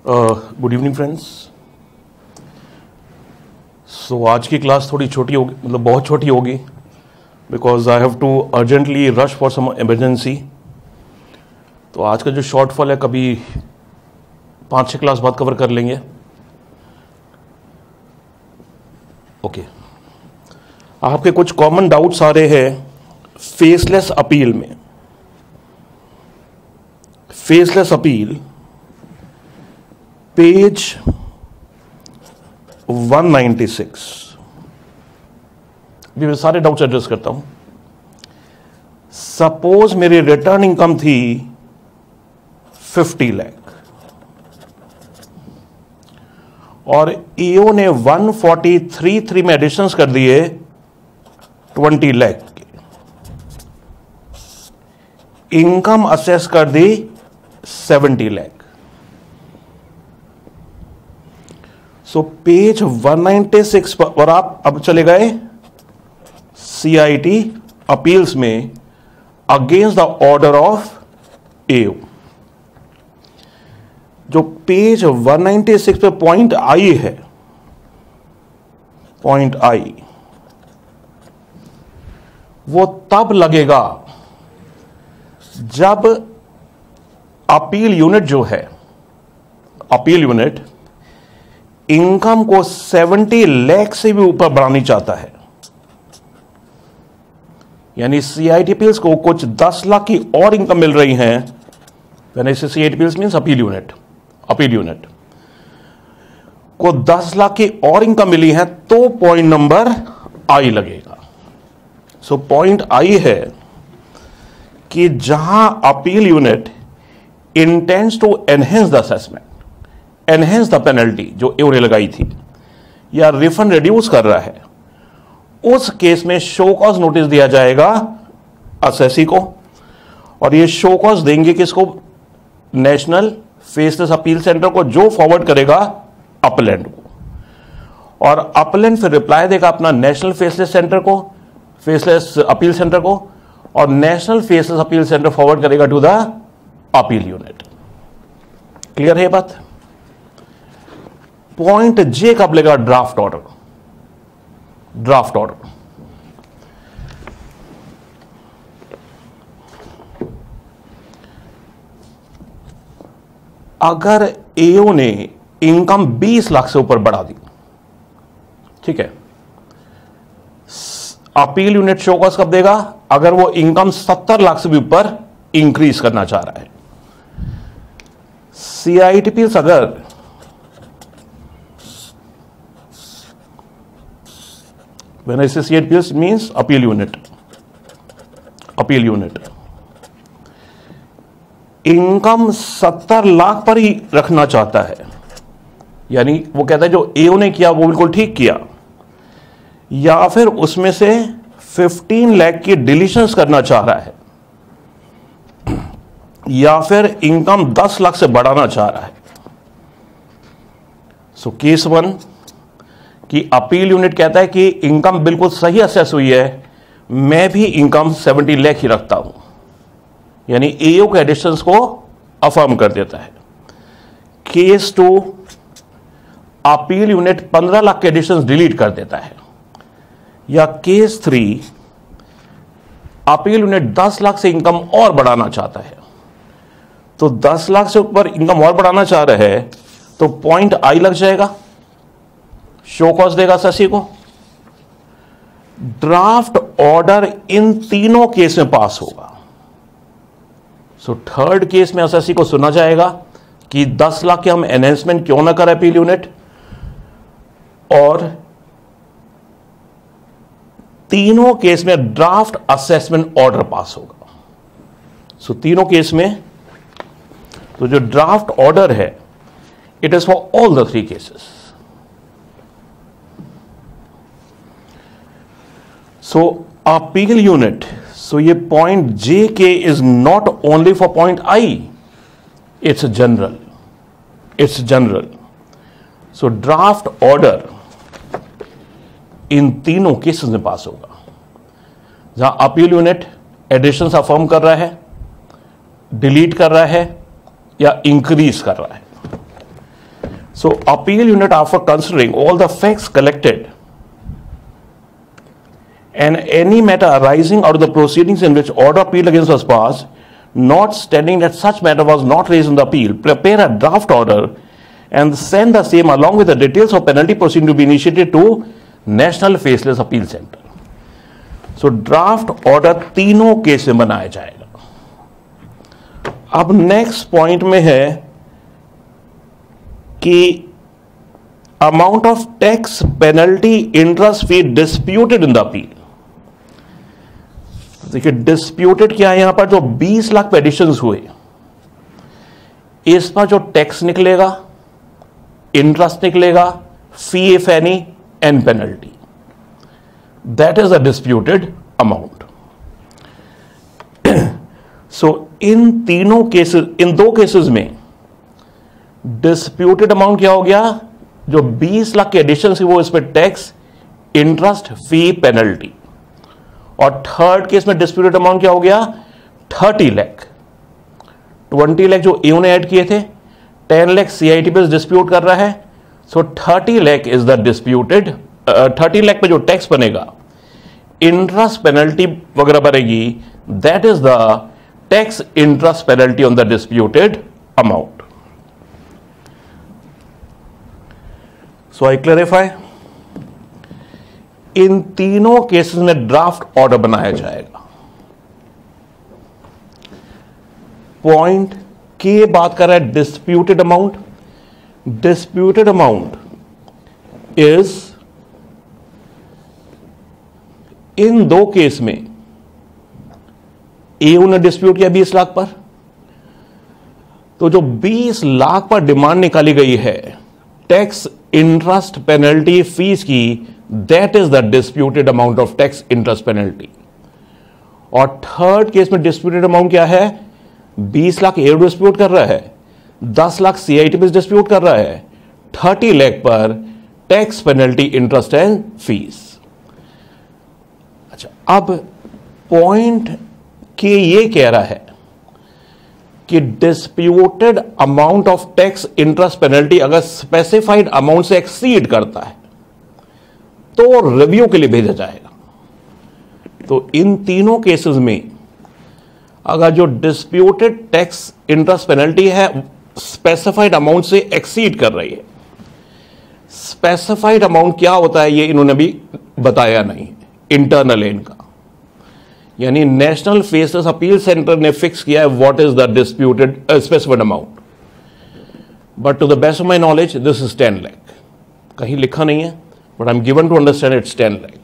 Good evening friends. सो आज की class थोड़ी छोटी होगी, मतलब बहुत छोटी होगी, because I have to urgently rush for some emergency. तो आज का जो शॉर्टफॉल है कभी 5-6 क्लास बाद कवर कर लेंगे। ओके, आपके कुछ कॉमन डाउट्स आ रहे हैं फेसलेस अपील में। Faceless appeal page 196। अभी मैं सारे डाउट्स एड्रेस करता हूं। सपोज मेरी रिटर्न इनकम थी 50 लाख और ईओ ने 143 में एडिशंस कर दिए 20 लाख के। इनकम असेस कर दी 70 लाख। सो पेज 196 पर और आप अब चले गए सीआईटी अपील्स में against the order of AO. जो पेज 196 पे पॉइंट आई है, पॉइंट आई, वो तब लगेगा जब अपील यूनिट जो है, अपील यूनिट इनकम को 70 लाख से भी ऊपर बढ़ानी चाहता है। यानी सीआईटी अपील्स को कुछ 10 लाख की और इनकम मिल रही है। When I say CIT appeals means appeal unit, appeal unit को 10 लाख की और इनकम मिली है तो पॉइंट नंबर आई लगेगा। सो पॉइंट आई है कि जहां appeal unit intends to enhance the assessment, enhance the penalty जो एओ ने लगाई थी, या रिफंड रिड्यूस कर रहा है, उस केस में शो कॉज नोटिस दिया जाएगा असेसी को। और ये शो कॉज देंगे किसको? नेशनल फेसलेस अपील सेंटर को, जो फॉरवर्ड करेगा अपलेंट को। और अपलेंट फिर रिप्लाई देगा अपना नेशनल फेसलेस सेंटर को, फेसलेस अपील सेंटर को, और national faceless appeal centre forward करेगा to the appeal unit. Clear है बात? पॉइंट जे कब लेगा? Draft order. ड्राफ्ट ऑर्डर अगर एओ ने इनकम 20 लाख से ऊपर बढ़ा दी, ठीक है, अपील यूनिट शो कॉज कब देगा? अगर वो इनकम 70 लाख से भी ऊपर इंक्रीज करना चाह रहा है। सीआईटी अपील्स अगर When I say CIT appeals, it means appeal unit. Appeal unit income 70 lakh पर ही रखना चाहता है। यानी वो कहता है जो एओ ने किया वो बिल्कुल ठीक किया, या फिर उसमें से 15 लाख की डिलीशंस करना चाह रहा है, या फिर इनकम 10 लाख से बढ़ाना चाह रहा है। सो केस 1 कि अपील यूनिट कहता है कि इनकम बिल्कुल सही असेस हुई है, मैं भी इनकम 70 लाख ही रखता हूं, यानी एओ के एडिशंस को अफर्म कर देता है। केस 2 अपील यूनिट 15 लाख के एडिशंस डिलीट कर देता है। या केस 3 अपील यूनिट 10 लाख से इनकम और बढ़ाना चाहता है। तो 10 लाख से ऊपर इनकम और बढ़ाना चाह रहा है तो पॉइंट आई लग जाएगा, शो कॉज देगा असेसी को। ड्राफ्ट ऑर्डर इन तीनों केस में पास होगा। सो थर्ड केस में असेसी को सुना जाएगा कि 10 लाख के हम एनहेंसमेंट क्यों ना करें अपील यूनिट, और तीनों केस में ड्राफ्ट असेसमेंट ऑर्डर पास होगा। सो तीनों केस में तो जो ड्राफ्ट ऑर्डर है it is for all the 3 cases. So appeal unit, so ये point JK is not only for point I, it's general, it's general. So draft order इन तीनों cases में पास होगा, जहां अपील यूनिट एडिशंस अफर्म कर रहा है, delete कर रहा है, या इंक्रीज कर रहा है। So appeal unit, after considering all the facts collected and any matter arising out of the proceedings in which order appeal against was passed, notwithstanding that such matter was not raised in the appeal, prepare a draft order and send the same along with the details of penalty proceeding to be initiated to National Faceless Appeal Center. So draft order तीनों case में बनाया जाएगा. अब next point में है कि amount of tax, penalty, interest, fee disputed in the appeal. देखिए disputed क्या है यहां पर, जो 20 लाख पे एडिशंस हुए इस पर जो टैक्स निकलेगा, इंटरेस्ट निकलेगा, fee if any and penalty, that is a disputed amount. So इन तीनों केसेस, इन दो केसेस में डिस्प्यूटेड अमाउंट क्या हो गया, जो 20 लाख के एडिशन से वो इस पर टैक्स, इंटरेस्ट, फी, पेनल्टी. और थर्ड केस में डिस्प्यूटेड अमाउंट क्या हो गया, 30 लाख. 20 लाख जो एओ ने ऐड किए थे, 10 लाख सीआईटीपीएस डिस्प्यूट कर रहा है. So 30 lakh is the disputed. 30 lakh पे जो टैक्स बनेगा, इंटरेस्ट, पेनल्टी वगैरह बनेगी, that is the tax, interest, penalty on the disputed amount. So I clarify, इन तीनों केसेस में ड्राफ्ट ऑर्डर बनाया जाएगा. पॉइंट के बात कर रहा है disputed amount. Disputed amount is, इन दो केस में एयू ने डिस्प्यूट किया 20 लाख पर, तो जो 20 लाख पर डिमांड निकाली गई है टैक्स, इंटरेस्ट, पेनल्टी, फीस की, that is the disputed amount of tax, interest, penalty. और थर्ड केस में डिस्प्यूटेड अमाउंट क्या है, 20 लाख एयू डिस्प्यूट कर रहा है, 10 लाख सीआईटीपीएस डिस्प्यूट कर रहा है, 30 लाख पर tax, penalty, interest and fees. अच्छा, अब पॉइंट के ये कह रहा है कि disputed amount of tax, interest, penalty अगर स्पेसिफाइड अमाउंट से एक्सीड करता है तो रिव्यू के लिए भेजा जाएगा. तो इन तीनों केसेस में अगर जो डिस्प्यूटेड टैक्स, इंटरेस्ट, पेनल्टी है स्पेसिफाइड अमाउंट से एक्सीड कर रही है, स्पेसिफाइड अमाउंट क्या होता है ये इन्होंने भी बताया नहीं, इंटरनल है इनका. यानी नेशनल फेसलेस अपील सेंटर ने फिक्स किया है what is the disputed specified amount, but to the best of my knowledge this is 10 lakh. कहीं लिखा नहीं है, but I am given to understand it's 10 lakh.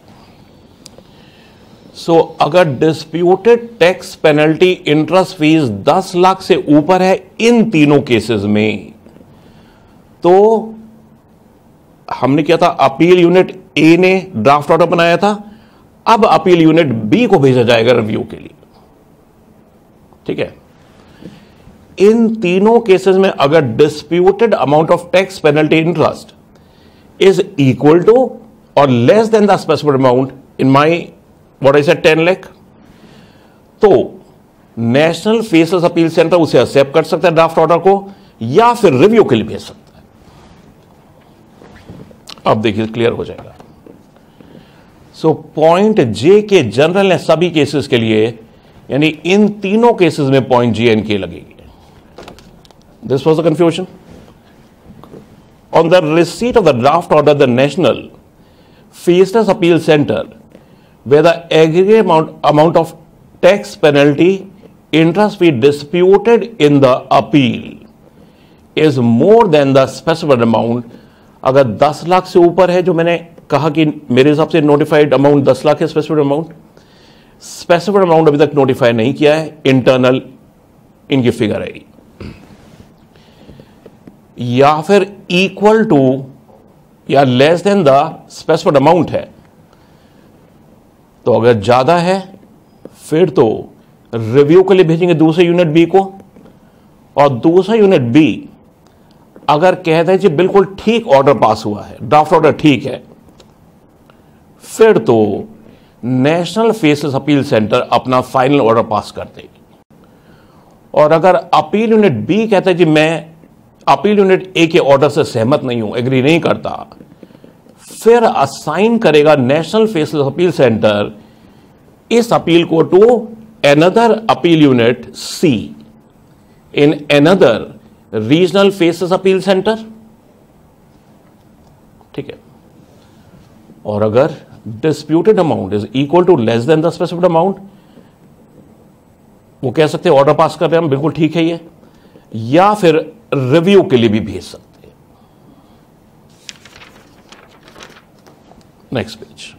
So अगर disputed tax, penalty, interest, fees 10 lakh से ऊपर है इन तीनों केसेस में, तो हमने किया था, अपील यूनिट ए ने ड्राफ्ट ऑर्डर बनाया था, अब अपील यूनिट बी को भेजा जाएगा रिव्यू के लिए. ठीक है, इन तीनों केसेस में अगर disputed amount of tax, penalty, interest is equal to और less than the specified amount, in my what I said 10 lakh, तो नेशनल फेसलेस अपील सेंटर उसे एक्सेप्ट कर सकता है ड्राफ्ट ऑर्डर को, या फिर रिव्यू के लिए भेज सकता है. अब देखिए क्लियर हो जाएगा. सो पॉइंट जे के जनरल है सभी केसेस के लिए, यानी इन तीनों केसेस में पॉइंट जे एंड के लगेगी. This was the confusion. On the receipt of the draft order, the national faceless appeal centre, where the aggregate amount of tax, penalty, interest fee disputed in the appeal is more than the specified amount. अगर 10 लाख से ऊपर है, जो मैंने कहा कि मेरे हिसाब से नोटिफाइड अमाउंट 10 लाख है, स्पेसिफाइड अमाउंट अभी तक नोटिफाई नहीं किया है, इंटरनल इनकी फिगर है, या फिर इक्वल टू या less than the specified amount है. तो अगर ज्यादा है फिर तो रिव्यू के लिए भेजेंगे दूसरे यूनिट बी को, और दूसरा यूनिट बी अगर कहता है जी बिल्कुल ठीक ऑर्डर पास हुआ है, ड्राफ्ट ऑर्डर ठीक है, फिर तो नेशनल फेसलेस अपील सेंटर अपना फाइनल ऑर्डर पास कर देगी. और अगर अपील यूनिट बी कहता है जी मैं अपील यूनिट ए के ऑर्डर से सहमत नहीं हूं, एग्री नहीं करता, फिर असाइन करेगा नेशनल फेसलेस अपील सेंटर इस अपील को to another appeal unit C in another regional faceless appeal center. ठीक है, और अगर disputed amount is equal to less than the specified amount, वो कह सकते हैं ऑर्डर पास कर रहे हैं हम, बिल्कुल ठीक है ये, या फिर रिव्यू के लिए भी भेज सकते हैं। Next page,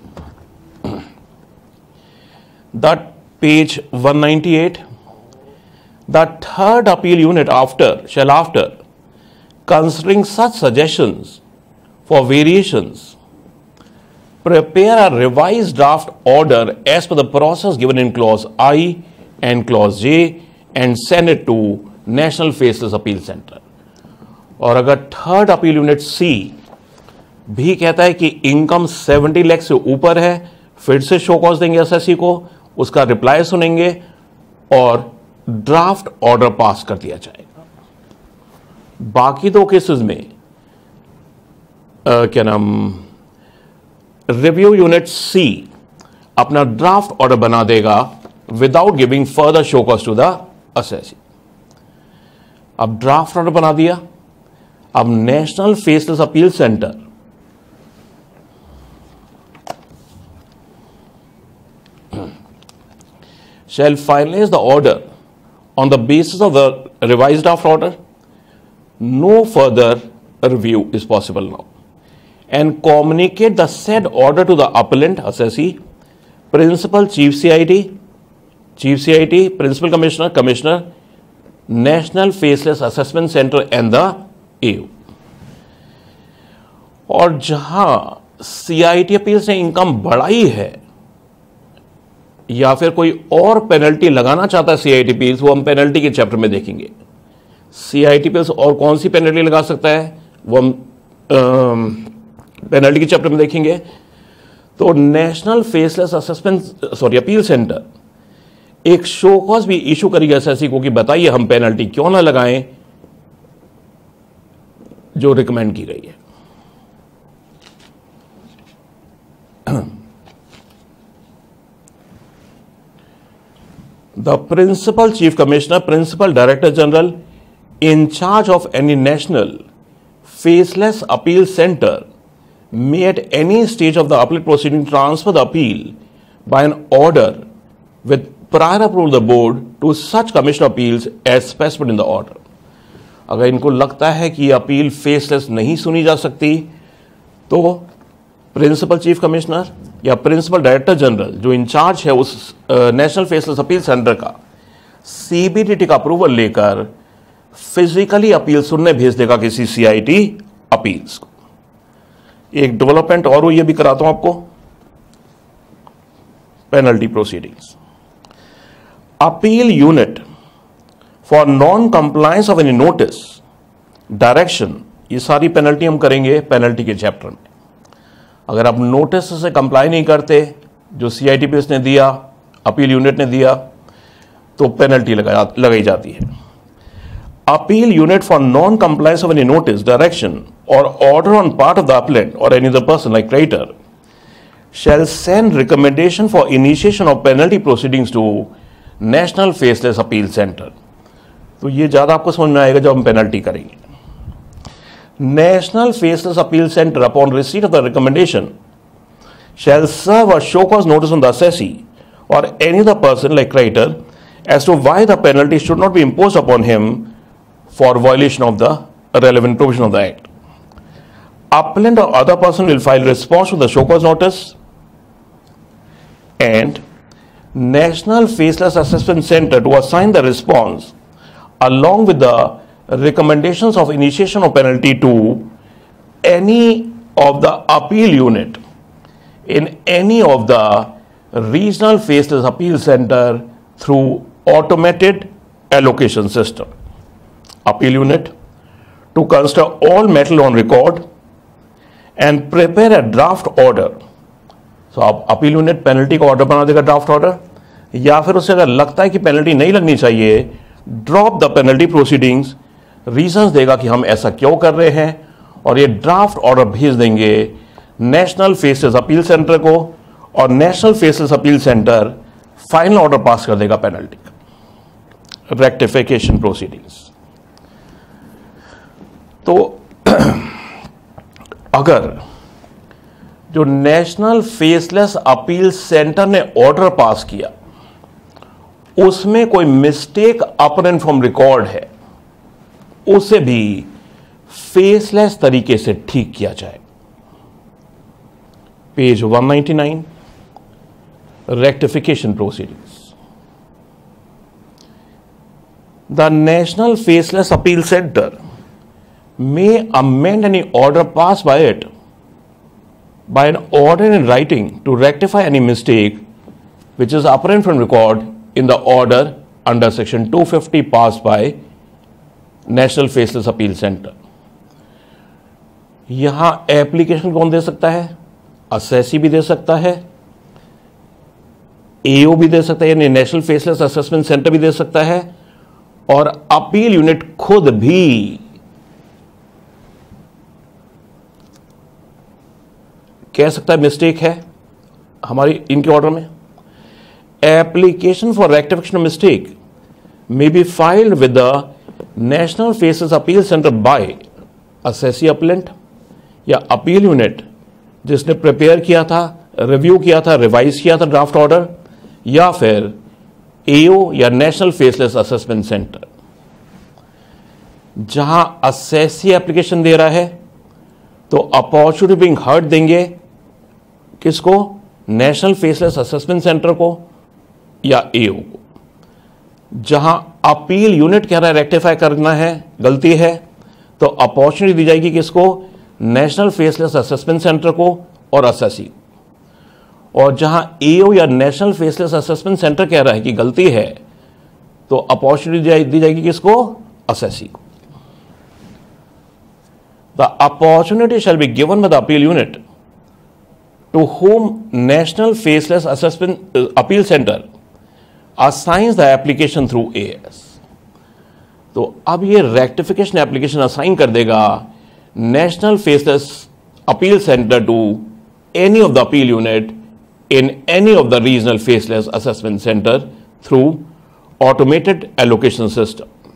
that page 198, the third appeal unit shall after considering such suggestions for variations prepare a revised draft order as per the process given in clause I and clause J and send it to National Faceless Appeal Center. और अगर third appeal unit C भी कहता है कि income 70 lakh से ऊपर है, फिर से शो कॉज देंगे एसएससी को, उसका रिप्लाई सुनेंगे और ड्राफ्ट ऑर्डर पास कर दिया जाएगा। बाकी दो केसेस में क्या नाम, रिव्यू यूनिट सी अपना ड्राफ्ट ऑर्डर बना देगा without giving further show cause to the assessee. अब ड्राफ्ट ऑर्डर बना दिया, अब national faceless appeal centre shall finalize the order on the basis of the revised draft order. No further review is possible now. And communicate the said order to the appellant, assessee, principal, chief CIT, principal commissioner, National Faceless Assessment Center and the AU. और जहां CIT appeals ने income बढ़ाई है या फिर कोई और penalty लगाना चाहता है CIT अपील्स, वो हम पेनल्टी के चैप्टर में देखेंगे। CIT अपील्स और कौन सी पेनल्टी लगा सकता है वो हम पेनल्टी के चैप्टर में देखेंगे। तो नेशनल फेसलेस अपील सेंटर एक शो कॉज भी इशू करेगा एसएससी को कि बताइए हम पेनल्टी क्यों ना लगाएं जो रिकमेंड की गई है। The Principal Chief Commissioner, Principal Director General in charge of any national faceless appeal center may at any stage of the appellate proceeding transfer the appeal by an order with prior approval of the board to such commission of appeals as specified in the order. अगर इनको लगता है कि appeal faceless नहीं सुनी जा सकती तो प्रिंसिपल चीफ कमिश्नर या प्रिंसिपल डायरेक्टर जनरल जो इंचार्ज है उस नेशनल फेसलेस अपील सेंटर का सीबीडीटी का अप्रूवल लेकर फिजिकली अपील सुनने भेज देगा किसी CIT अपील्स को। एक डेवलपमेंट और ये भी कराता हूं आपको, penalty proceedings. Appeal unit for non compliance of any notice direction, ये सारी पेनल्टी हम करेंगे पेनल्टी के चैप्टर में। अगर आप नोटिस से कंप्लाई नहीं करते जो CIT ने दिया, अपील यूनिट ने दिया, तो पेनल्टी लगाई जाती है। Appeal unit for non compliance of any notice direction और order on part of the appellant और any other person like creditor shall send recommendation for initiation of penalty proceedings to National Faceless Appeal Center। तो ये ज्यादा आपको समझ में आएगा जब हम पेनल्टी करेंगे। National Faceless Appeal Center upon receipt of the recommendation shall serve a show cause notice on the assessee or any other person like creditor as to why the penalty should not be imposed upon him for violation of the relevant provision of the act. Appellant or other person will file response to the show cause notice and National Faceless Assessment Center to assign the response along with the recommendations of initiation of penalty to any of the appeal unit in any of the regional faceless appeal center through automated allocation system. Appeal unit to consider all matter on record and prepare a draft order. So आप appeal unit penalty का order बना देगा draft order, या फिर उसे अगर लगता है कि पेनल्टी नहीं लगनी चाहिए drop the penalty proceedings, reasons देगा कि हम ऐसा क्यों कर रहे हैं, और ये ड्राफ्ट ऑर्डर भेज देंगे नेशनल फेसेस अपील सेंटर को, और national faceless appeal centre final order pass कर देगा पेनल्टी का, रेक्टिफिकेशन प्रोसीडिंग्स। तो अगर जो नेशनल फेसलेस अपील सेंटर ने ऑर्डर पास किया उसमें कोई मिस्टेक अपरेंट फ्रॉम रिकॉर्ड है, उसे भी फेसलेस तरीके से ठीक किया जाए। Page 199, rectification proceedings. The national faceless appeal centre may amend any order passed by it by an order in writing to rectify any mistake which is apparent from record in the order under section 250 passed by National Faceless Appeal Center। यहां application कौन दे सकता है? Assessee भी दे सकता है, एओ भी दे सकता है, यानी नेशनल फेसलेस असेसमेंट सेंटर भी दे सकता है, और अपील यूनिट खुद भी कह सकता है मिस्टेक है हमारी इनके ऑर्डर में। Application for rectification of mistake may be filed with the national faceless appeal centre by assessee appellant या अपील यूनिट जिसने प्रिपेयर किया था, रिव्यू किया था, रिवाइज किया था ड्राफ्ट ऑर्डर, या फिर एओ या नेशनल फेसलेस असेसमेंट सेंटर। जहां असेसी एप्लीकेशन दे रहा है तो अपॉर्चुनिटी बिंग हर्ट देंगे किसको? नेशनल फेसलेस असेसमेंट सेंटर को या एओ को। जहां अपील यूनिट कह रहा है रेक्टिफाई करना है, गलती है, तो अपॉर्चुनिटी दी जाएगी किसको? नेशनल फेसलेस असेसमेंट सेंटर को और असेसी। और जहां एओ या नेशनल फेसलेस असेसमेंट सेंटर कह रहा है कि गलती है, तो अपॉर्चुनिटी दी जाएगी किसको? असेसी को। The opportunity shall be given by the appeal unit to whom National Faceless Assessment Appeal Center assigns the application through AS। तो अब ये रेक्टिफिकेशन एप्लीकेशन असाइन कर देगा national faceless appeal centre to any of the appeal unit in any of the regional faceless assessment centre through automated allocation system.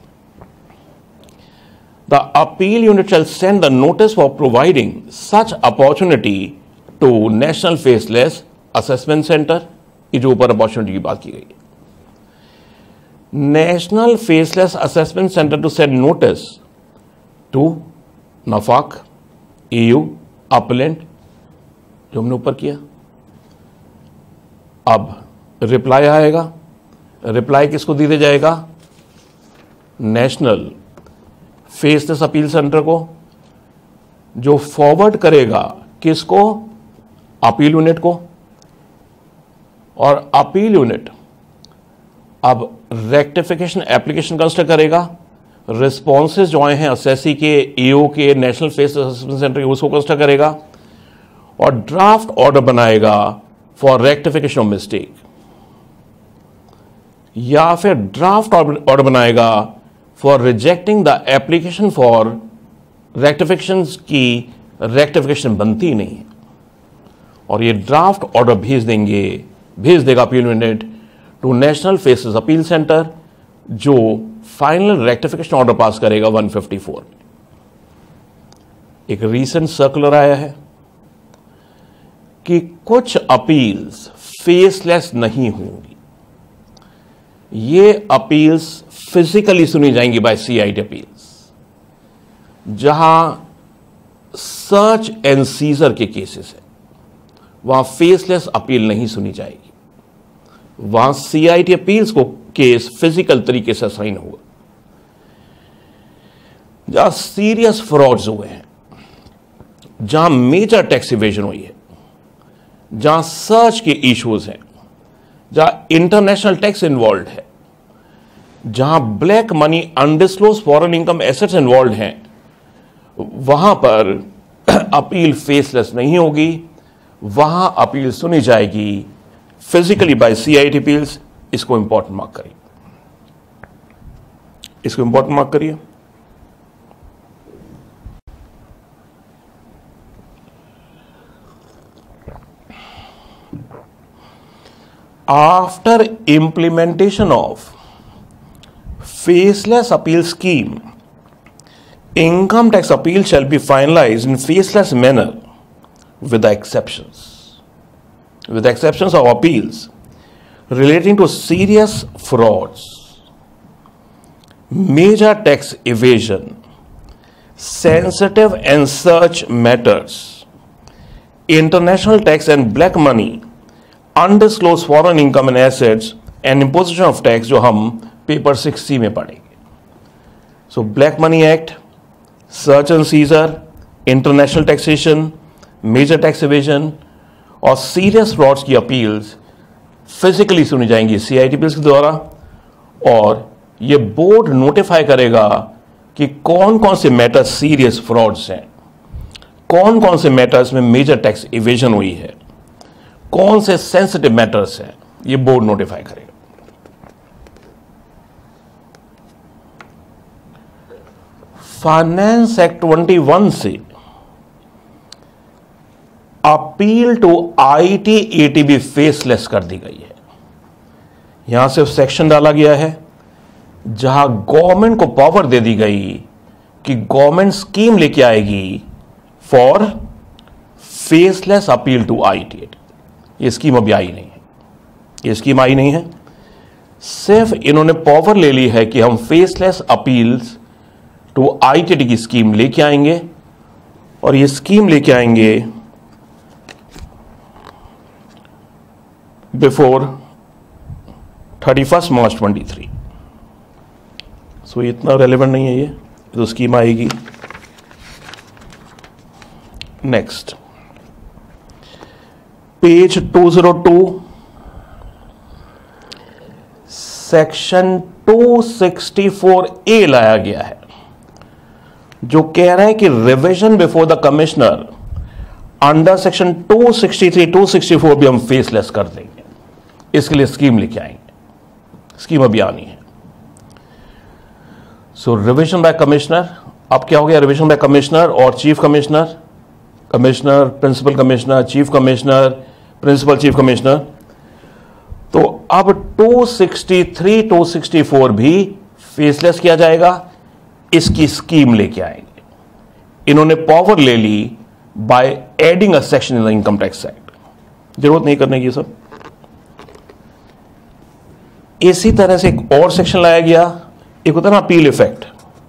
The appeal unit shall send the notice for providing such opportunity to national faceless assessment centre, ये जो ऊपर opportunity की बात की गई है। National faceless assessment centre to send notice to नफाक, AU, appellant, जो हमने ऊपर किया। अब रिप्लाई आएगा, रिप्लाई किसको दे दिया जाएगा? नेशनल फेसलेस अपील सेंटर को, जो फॉरवर्ड करेगा किसको? अपील यूनिट को। और अपील यूनिट अब रेक्टिफिकेशन एप्लीकेशन कंसिडर करेगा, रिस्पॉन्सेज जो आए हैं असेसी के, एओ के, नेशनल फेसलेस असेसमेंट सेंटर के, उसको कंसिडर करेगा और ड्राफ्ट ऑर्डर बनाएगा फॉर रेक्टिफिकेशन ऑफ मिस्टेक, या फिर ड्राफ्ट ऑर्डर बनाएगा for rejecting the application for rectification की रेक्टिफिकेशन बनती नहीं है, और ये ड्राफ्ट ऑर्डर भेज देगा appeal unit to national faceless appeal centre, जो फाइनल रेक्टिफिकेशन ऑर्डर पास करेगा 154। एक रीसेंट सर्कुलर आया है कि कुछ अपील्स फेसलेस नहीं होंगी, ये अपील्स फिजिकली सुनी जाएंगी बाय सीआईटी अपील्स। जहां सर्च एंड सीजर के केसेस है वहां फेसलेस अपील नहीं सुनी जाएगी, वहां सीआईटी अपील्स को केस फिजिकल तरीके से असाइन होगा। जहां सीरियस फ्रॉड्स हुए हैं, जहां मेजर टैक्स इवेजन हुई है, जहां सर्च के इश्यूज हैं, जहां इंटरनेशनल टैक्स इन्वॉल्व है, जहां black money, undisclosed foreign income assets involve हैं, वहां पर अपील फेसलेस नहीं होगी, वहां अपील सुनी जाएगी फिजिकली बाय सीआईटी अपील्स। इसको इंपॉर्टेंट मार्क करिए, इसको इंपॉर्टेंट मार्क करिए। after implementation of faceless appeal scheme, income tax appeal shall be finalized in faceless manner with the exceptions of appeals relating to serious frauds, major tax evasion, sensitive and such matters, international tax and black money, undisclosed foreign income and assets, and imposition of tax, जो हम paper 6C में पढ़ेंगे. So black money act, search and seizure, international taxation, major tax evasion और serious frauds की appeals physically सुनी जाएंगी CITPs के द्वारा, और ये बोर्ड नोटिफाई करेगा कि कौन कौन से मैटर्स सीरियस फ्रॉड्स हैं, कौन कौन से मैटर्स में मेजर टैक्स इवेजन हुई है, कौन से सेंसिटिव मैटर्स हैं, ये बोर्ड नोटिफाई करेगा. फाइनेंस एक्ट 21 से अपील टू ITAT भी फेसलेस कर दी गई है. यहां से सेक्शन डाला गया है जहां गवर्नमेंट को पावर दे दी गई कि गवर्नमेंट स्कीम लेके आएगी for faceless appeal to ITAT. ये स्कीम अभी आई नहीं है, ये स्कीम आई नहीं है. सिर्फ इन्होंने पावर ले ली है कि हम फेसलेस अपील्स टू ITAT की स्कीम लेके आएंगे, और ये स्कीम लेके आएंगे बिफोर 31 मार्च 23. सो इतना रेलेवेंट नहीं है ये तो स्कीम आएगी. नेक्स्ट पेज 202 सेक्शन 264A लाया गया है, जो कह रहा है कि revision before the commissioner under section 263 264 भी हम फेसलेस कर देंगे. इसके लिए स्कीम लेके आएंगे, स्कीम अभी आनी है. सो रिविजन बाय कमिश्नर, अब क्या हो गया, रिविजन बाय कमिश्नर और chief commissioner, commissioner principal commissioner, chief commissioner, principal chief commissioner. तो अब 263 264 भी फेसलेस किया जाएगा, इसकी स्कीम लेके आएंगे. इन्होंने पावर ले ली by adding a section in the income tax act. जरूरत नहीं करने की सब. इसी तरह से एक और सेक्शन लाया गया, एक होता है ना अपील इफेक्ट,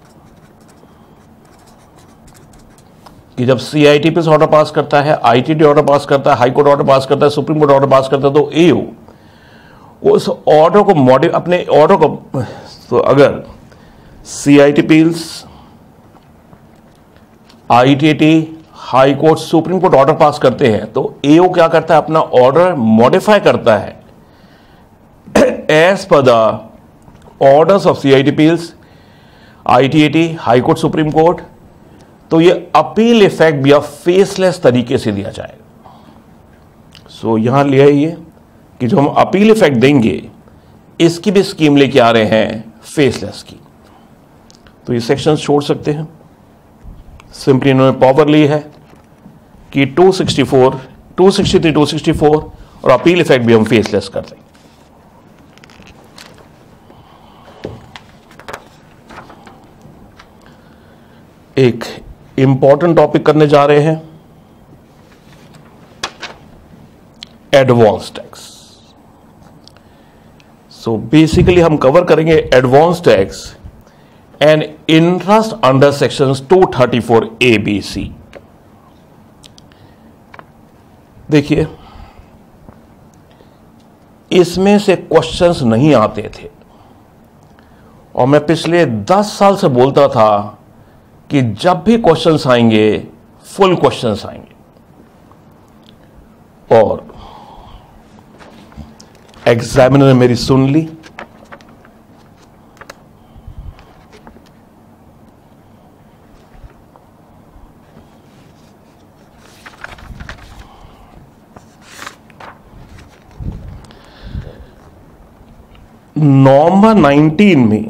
कि जब CITPs ऑर्डर पास करता है, ITT ऑर्डर पास करता है, हाई कोर्ट ऑर्डर पास करता है, सुप्रीम कोर्ट ऑर्डर पास करता है, तो AO उस ऑर्डर को अपने ऑर्डर को, तो अगर CITPs, ITT, high court, supreme court order pass करते हैं, तो AO क्या करता है, अपना ऑर्डर मॉडिफाई करता है as per the orders of CITPs, ITAT, high court, supreme court. तो ये अपील इफेक्ट भी अब फेसलेस तरीके से दिया जाएगा. सो यहां लिया ये कि जो हम अपील इफेक्ट देंगे इसकी भी स्कीम लेके आ रहे हैं फेसलेस की. तो ये सेक्शन छोड़ सकते हैं. सिंपली इन्होंने पावर ली है कि 264 263 264 और अपील इफेक्ट भी हम फेसलेस कर देंगे. एक इंपॉर्टेंट टॉपिक करने जा रहे हैं, एडवांस टैक्स. सो बेसिकली हम कवर करेंगे advance tax and interest under sections 234 ABC. देखिए, इसमें से क्वेश्चंस नहीं आते थे, और मैं पिछले 10 साल से बोलता था कि जब भी क्वेश्चंस आएंगे फुल क्वेश्चंस आएंगे, और एग्जामिनर ने मेरी सुन ली. नवंबर 19 में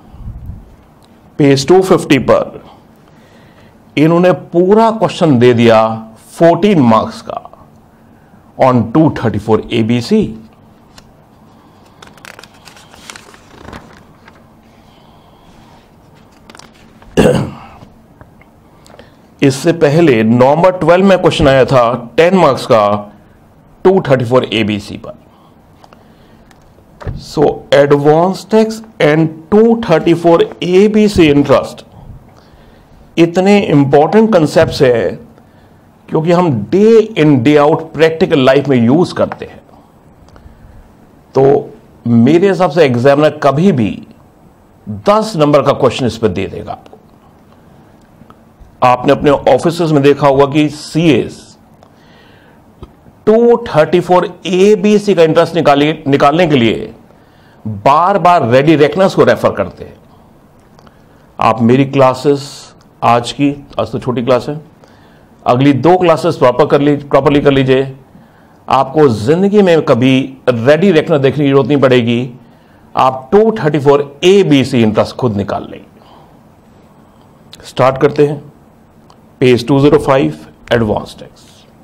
पेज 250 पर इन्होंने पूरा क्वेश्चन दे दिया 14 मार्क्स का ऑन 234 ABC. इससे पहले नवंबर 12 में क्वेश्चन आया था 10 मार्क्स का 234 ABC पर। So advance tax and 234 ABC interest इतने इंपॉर्टेंट कंसेप्ट्स है क्योंकि हम day in day out practical life में यूज करते हैं। तो मेरे हिसाब से एग्जामिनर कभी भी 10 नंबर का क्वेश्चन इस पर दे देगा आपको। आपने अपने ऑफिस में देखा होगा कि सीएस 234 ABC का इंटरेस्ट निकालने के लिए बार बार रेडी रेकनर्स को रेफर करते हैं। आप मेरी क्लासेस आज तो छोटी क्लास है, अगली 2 क्लासेस प्रॉपरली कर लीजिए। आपको जिंदगी में कभी रेडी रेकनर देखने की जरूरत नहीं पड़ेगी। आप 234 ABC इंटरेस्ट खुद निकाल लेंगे। स्टार्ट करते हैं। Page 205 advance tax.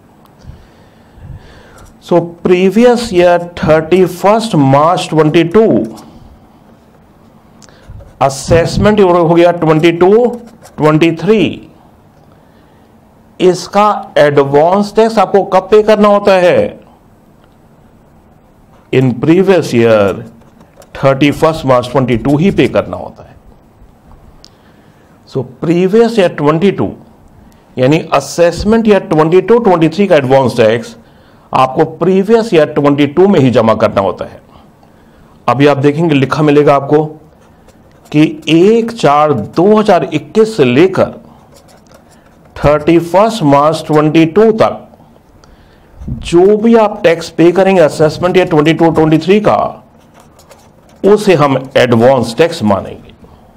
So previous year 31 March 22 assessment हो गया 22-23। इसका एडवांस टैक्स आपको कब पे करना होता है? इन प्रीवियस ईयर 31 मार्च 22 ही पे करना होता है। सो प्रीवियस ईयर 22 यानी असेसमेंट ईयर 22-23 का एडवांस टैक्स आपको प्रीवियस ईयर 22 में ही जमा करना होता है। अभी आप देखेंगे लिखा मिलेगा आपको कि 1/4/2021 से लेकर 31 मार्च 22 तक जो भी आप टैक्स पे करेंगे असेसमेंट ईयर 22-23 का, उसे हम एडवांस टैक्स मानेंगे।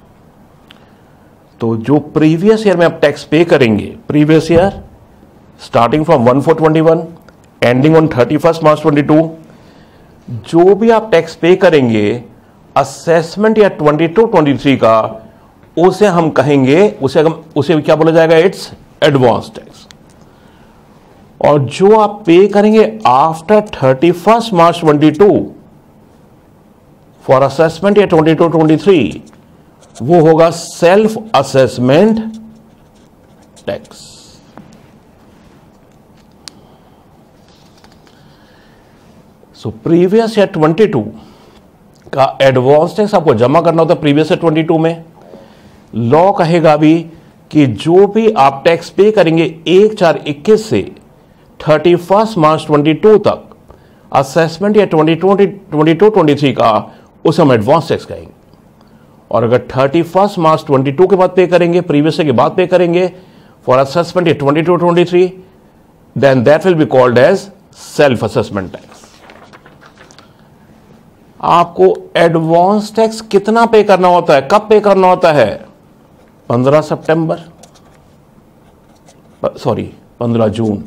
तो जो प्रीवियस ईयर में आप टैक्स पे करेंगे, previous year starting from 1/4/21 ending on 31 March 22, जो भी आप टैक्स पे करेंगे असेसमेंट ईयर 22-23 का, उसे हम कहेंगे, उसे क्या बोला जाएगा? It's advance tax. और जो आप पे करेंगे after 31 March 22 for assessment year 22-23, वो होगा self assessment tax. So previous year 22 का एडवांस टैक्स आपको जमा करना होता है प्रीवियस ईयर 22 में। लॉ कहेगा भी कि जो भी आप टैक्स पे करेंगे 1/4/21 से 31 मार्च 22 तक असेसमेंट या 22-23 का, उसे हम एडवांस टैक्स कहेंगे। और अगर 31 मार्च 22 के बाद पे करेंगे, प्रीवियस ईयर के बाद पे करेंगे for assessment year 22-23, then that will be called as self assessment tax. आपको एडवांस टैक्स कितना पे करना होता है, कब पे करना होता है? 15 जून।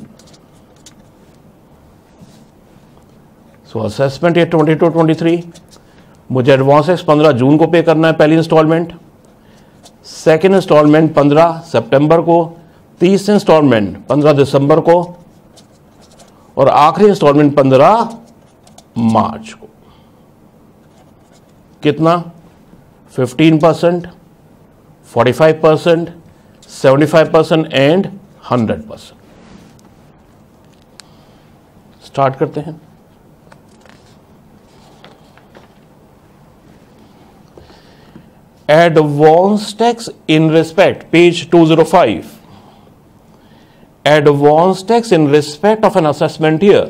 सो असेसमेंट ये 22-23, मुझे एडवांस टैक्स 15 जून को पे करना है, पहली इंस्टॉलमेंट। सेकेंड इंस्टॉलमेंट 15 सितंबर को, तीसरी इंस्टॉलमेंट 15 दिसंबर को, और आखिरी इंस्टॉलमेंट 15 मार्च को। कितना? 15%, 45%, 75% एंड 100%। स्टार्ट करते हैं। Advance tax in respect, page 205, advance tax in respect of an assessment year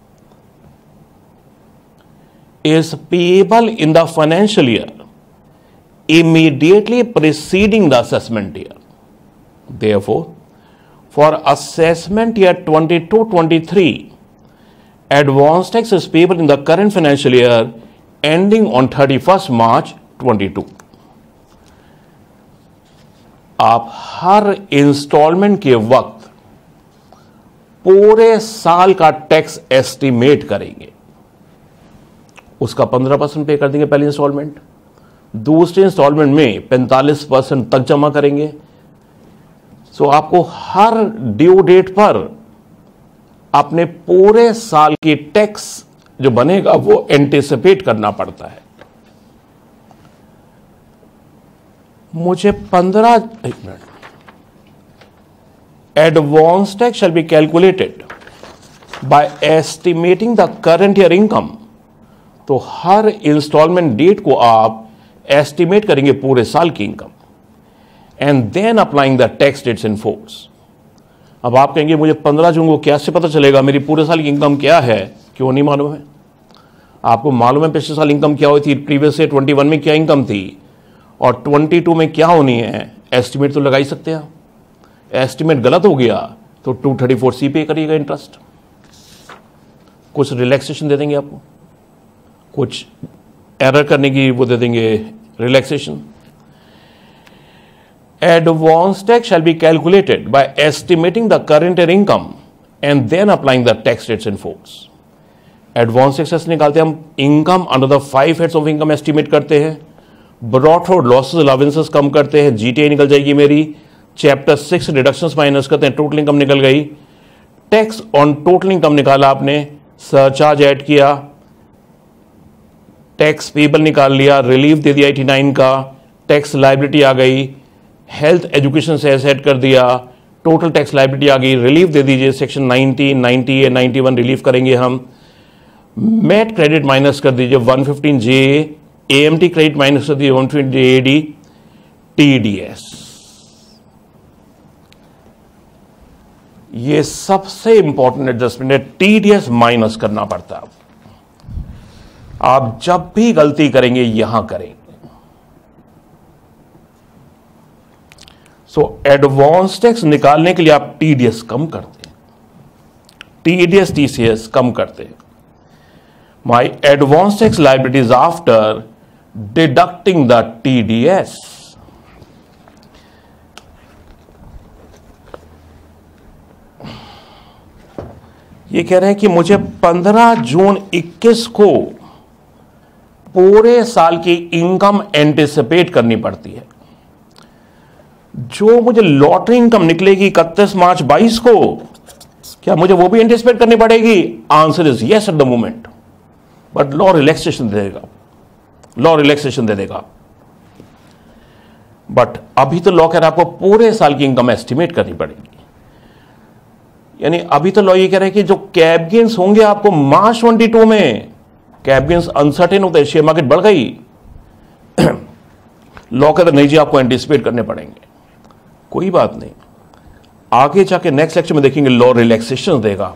is payable in the financial year immediately preceding the assessment year. Therefore, for assessment year 22-23, advance tax is payable in the current financial year ending on 31st March 22. आप हर instalment के वक्त पूरे साल का tax estimate करेंगे, उसका 15% पे कर देंगे पहली इंस्टॉलमेंट, दूसरी इंस्टॉलमेंट में 45% तक जमा करेंगे। सो आपको हर ड्यू डेट पर अपने पूरे साल की टैक्स जो बनेगा वो एंटिसिपेट करना पड़ता है। मुझे 15, एक minute, advance tax shall be calculated by estimating the current year income. तो हर इंस्टॉलमेंट डेट को आप एस्टिमेट करेंगे पूरे साल की income, and then applying the tax rates in force. अब आप कहेंगे मुझे 15 जून को कैसे पता चलेगा मेरी पूरे साल की इनकम क्या है? क्यों नहीं मालूम है? आपको मालूम है पिछले साल इनकम क्या हुई थी, प्रीवियस ईयर 21 में क्या इनकम थी और 22 में क्या होनी है। एस्टिमेट तो लगा ही सकते हैं। एस्टिमेट गलत हो गया तो 234C पे करिएगा इंटरेस्ट। कुछ रिलैक्सेशन दे देंगे आपको, कुछ एरर करने की वो दे देंगे relaxation. Advance tax shall be calculated by estimating the current year income and then applying the tax rates in force. Advance tax निकालते हैं हम, income under the 5 heads of income estimate करते हैं, ब्रॉट फॉरवर्ड लॉसेस अलाउंसेस कम करते हैं, GTI निकल जाएगी मेरी, चैप्टर 6 रिडक्शंस माइनस करते हैं, टोटल इनकम निकल गई। टैक्स ऑन टोटल इनकम निकाला आपने, सरचार्ज ऐड किया, टैक्स पेबल निकाल लिया, रिलीफ दे दिया 89 का, टैक्स लायबिलिटी आ गई, हेल्थ एजुकेशन से ऐड कर दिया, टोटल टैक्स लायबिलिटी आ गई, रिलीफ दे दीजिए सेक्शन 90, 90 या 91 रिलीफ करेंगे हम, मेट क्रेडिट माइनस कर दीजिए 115 जे, एएमटी क्रेडिट माइनस कर दीजिए 120 जेएडी, टीडीएस। ये सबसे इंपॉर्टेंट एडजस्टमेंट है, टीडीएस माइनस करना पड़ता है। आप जब भी गलती करेंगे यहां करेंगे। सो एडवांस टैक्स निकालने के लिए आप टीडीएस कम करते हैं, टीडीएस टीसीएस कम करते हैं। My advance tax liabilities after deducting the TDS. ये कह रहे हैं कि मुझे 15 जून 21 को पूरे साल की इनकम एंटिसिपेट करनी पड़ती है। जो मुझे लॉटरी इनकम निकलेगी 31 मार्च 22 को, क्या मुझे वो भी एंटिसिपेट करनी पड़ेगी? Answer is yes at the moment, but law relaxation दे देगा, लॉ रिलैक्सेशन दे देगा। बट अभी तो लॉ कह रहा है आपको पूरे साल की इनकम एस्टिमेट करनी पड़ेगी। यानी अभी तो लॉ ये कह रहे हैं कि जो कैप गेन्स होंगे आपको मार्च 22 में, कैप गेन्स अनसर्टेन होते हैं, शेयर मार्केट बढ़ गई, लॉ कहता नहीं जी आपको एंटिसिपेट करने पड़ेंगे। कोई बात नहीं, आगे जाके नेक्स्ट लेक्चर में देखेंगे लॉ रिलैक्सेशन देगा।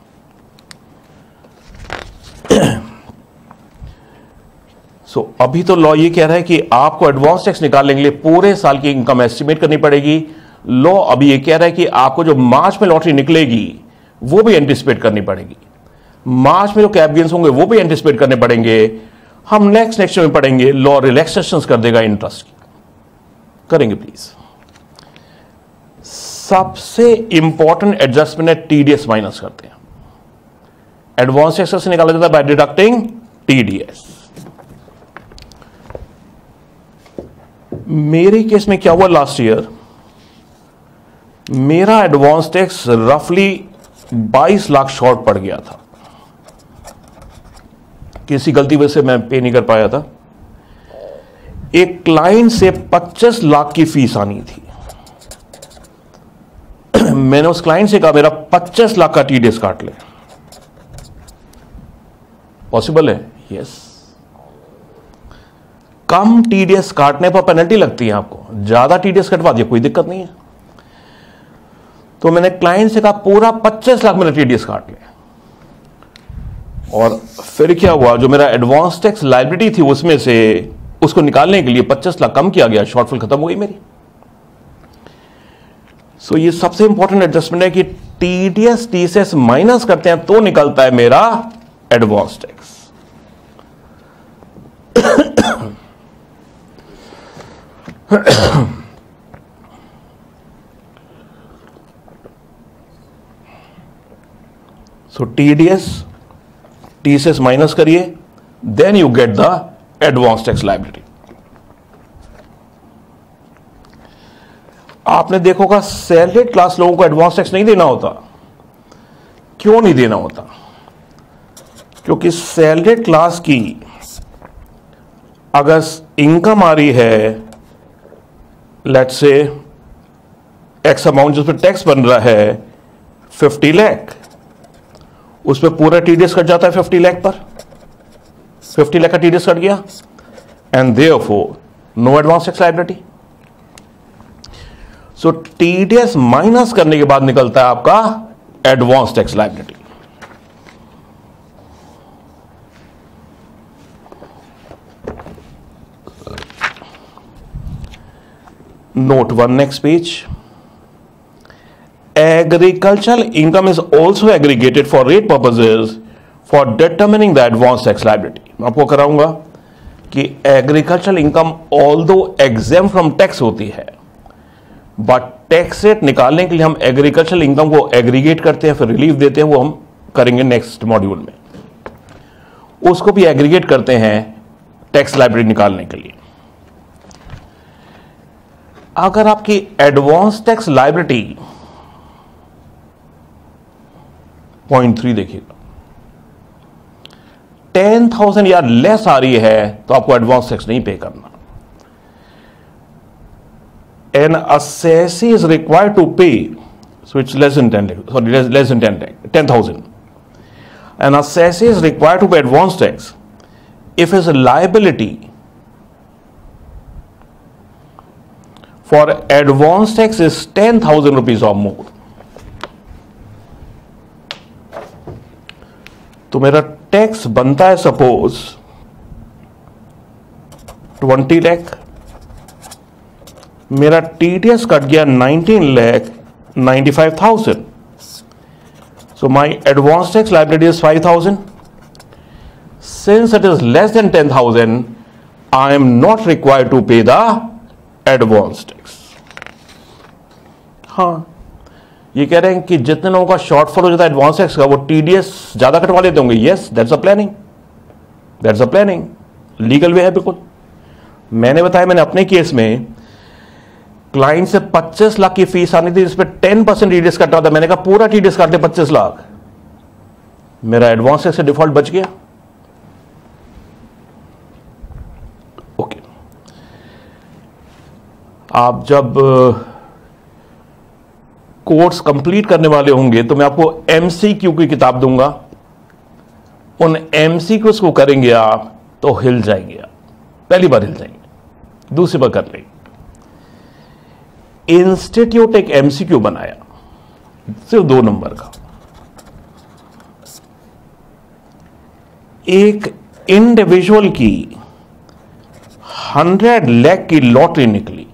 सो अभी तो लॉ ये कह रहा है कि आपको एडवांस टैक्स निकालने के लिए पूरे साल की इनकम एस्टिमेट करनी पड़ेगी। लॉ अभी ये कह रहा है कि आपको जो मार्च में लॉटरी निकलेगी वो भी एंटिसिपेट करनी पड़ेगी, मार्च में जो कैप गेन्स होंगे वो भी एंटिसिपेट करने पड़ेंगे। हम नेक्स्ट लेक्चर में पढ़ेंगे लॉ रिलैक्सेशन कर देगा इंटरेस्ट की। करेंगे प्लीज। सबसे इंपॉर्टेंट एडजस्टमेंट है टीडीएस माइनस करते हैं। एडवांस टैक्स से निकाला जाता है बाय डिडक्टिंग टीडीएस। मेरे केस में क्या हुआ लास्ट ईयर, मेरा एडवांस टैक्स रफली 22 लाख शॉर्ट पड़ गया था। किसी गलती वजह से मैं पे नहीं कर पाया था। एक क्लाइंट से 25 लाख की फीस आनी थी। मैंने उस क्लाइंट से कहा मेरा 25 लाख का टीडीएस काट ले। पॉसिबल है? यस। कम टीडीएस काटने पर पेनल्टी लगती है आपको, ज्यादा टीडीएस कटवा दिया कोई दिक्कत नहीं है। तो मैंने क्लाइंट से कहा पूरा 25 लाख मेरा टीडीएस काट ले। और फिर क्या हुआ, जो मेरा एडवांस टैक्स लायबिलिटी थी उसमें से उसको निकालने के लिए 25 लाख कम किया गया, शॉर्टफॉल खत्म हो गई मेरी। सो ये सबसे इंपॉर्टेंट एडजस्टमेंट है कि टीडीएस टीसीएस माइनस करते हैं तो निकलता है मेरा advance tax. So TDS TCS minus करिए, then you get the advance tax liability. आपने देखा होगा सैलरीड क्लास लोगों को एडवांस टैक्स नहीं देना होता। क्यों नहीं देना होता? क्योंकि सैलरीड क्लास की अगर इनकम आ रही है लेट्स से एक्स अमाउंट जिस पर टैक्स बन रहा है 50 लाख, उस पर पूरा टीडीएस कट जाता है 50 लाख पर, 50 लाख का टीडीएस कट गया, and therefore no advance tax liability. So TDS minus करने के बाद निकलता है आपका advance tax liability. Note 1, next page. Agricultural income is also aggregated for rate purposes for determining the advance tax liability. मैं आपको कराऊंगा कि agricultural income although exempt from tax होती है, बट टैक्स रेट निकालने के लिए हम एग्रीकल्चरल इनकम को एग्रीगेट करते हैं, फिर रिलीफ देते हैं, वो हम करेंगे नेक्स्ट मॉड्यूल में। उसको भी एग्रीगेट करते हैं टैक्स लायबिलिटी निकालने के लिए। अगर आपकी एडवांस टैक्स लायबिलिटी 0.3 देखिएगा, 10,000 या लेस आ रही है तो आपको एडवांस टैक्स नहीं पे करना। An assessee is required to pay, so it's less than 10,000. An assessee is required to pay advance tax if his liability for advance tax is 10,000 rupees or more. तो मेरा tax बनता है suppose 20 lakh, मेरा TDS cut गया 19,95,000. So my advance tax liability is 5,000. Since it is less than 10,000, I am not required to pay the advance tax. हाँ, ये कह रहे हैं कि जितने लोगों का शॉर्टफॉल हो जाता है एडवांस टैक्स का, वो टीडीएस ज्यादा कटवा लेते होंगे. Yes, that's a planning, that's a planning, legal way है बिल्कुल. मैंने बताया, मैंने अपने केस में क्लाइंट से 25 लाख की फीस आनी थी, इस पर 10% टीडीएस कटा था. मैंने कहा पूरा टीडीएस काट दे 25 लाख, मेरा एडवांस टैक्स से डिफॉल्ट बच गया. ओके, आप जब कोर्स कंप्लीट करने वाले होंगे तो मैं आपको एमसीक्यू की किताब दूंगा. उन एमसीक्यूज को करेंगे आप तो हिल जाएंगे. आप पहली बार हिल जाएंगे, दूसरी बार कर लेंगे. इंस्टीट्यूट एक एमसीक्यू बनाया सिर्फ 2 नंबर का. एक इंडिविजुअल की 100 लाख की लॉटरी निकली.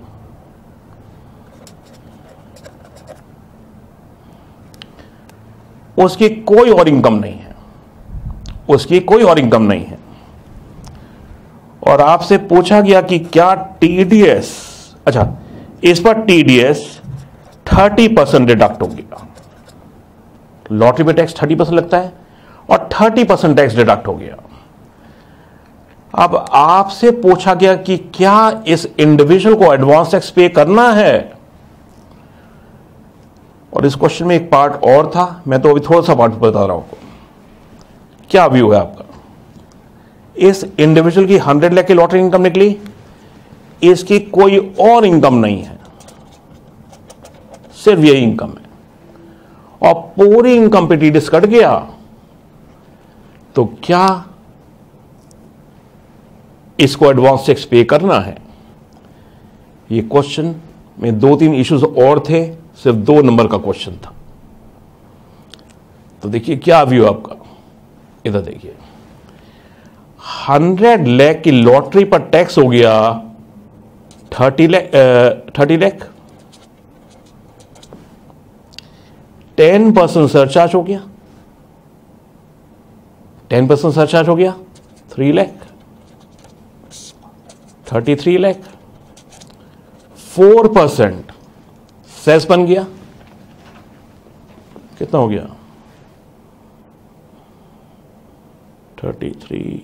उसकी कोई और इनकम नहीं है, उसकी कोई और इनकम नहीं है, और आपसे पूछा गया कि क्या टीडीएस, अच्छा इस पर टीडीएस 30% डिडक्ट हो गया. लॉटरी पे टैक्स 30% लगता है और 30% टैक्स डिडक्ट हो गया. अब आपसे पूछा गया कि क्या इस इंडिविजुअल को एडवांस टैक्स पे करना है. और इस क्वेश्चन में एक पार्ट और था, मैं तो अभी थोड़ा सा पार्ट बता रहा हूं. क्या व्यू है आपका? इस इंडिविजुअल की 100 लाख की लॉटरी इनकम निकली, इसकी कोई और इनकम नहीं है, सिर्फ यही इनकम है, और पूरी इनकम पे टीडीएस कट गया. तो क्या इसको एडवांस टैक्स पे करना है? ये क्वेश्चन में 2-3 इश्यूज और थे, सिर्फ 2 नंबर का क्वेश्चन था. तो देखिए क्या व्यू आपका, इधर देखिए. 100 लाख की लॉटरी पर टैक्स हो गया 30 लाख. 10% सरचार्ज हो गया, 10% सरचार्ज हो गया 3 लाख, 33 लाख. 4% सेस बन गया, कितना हो गया? 33,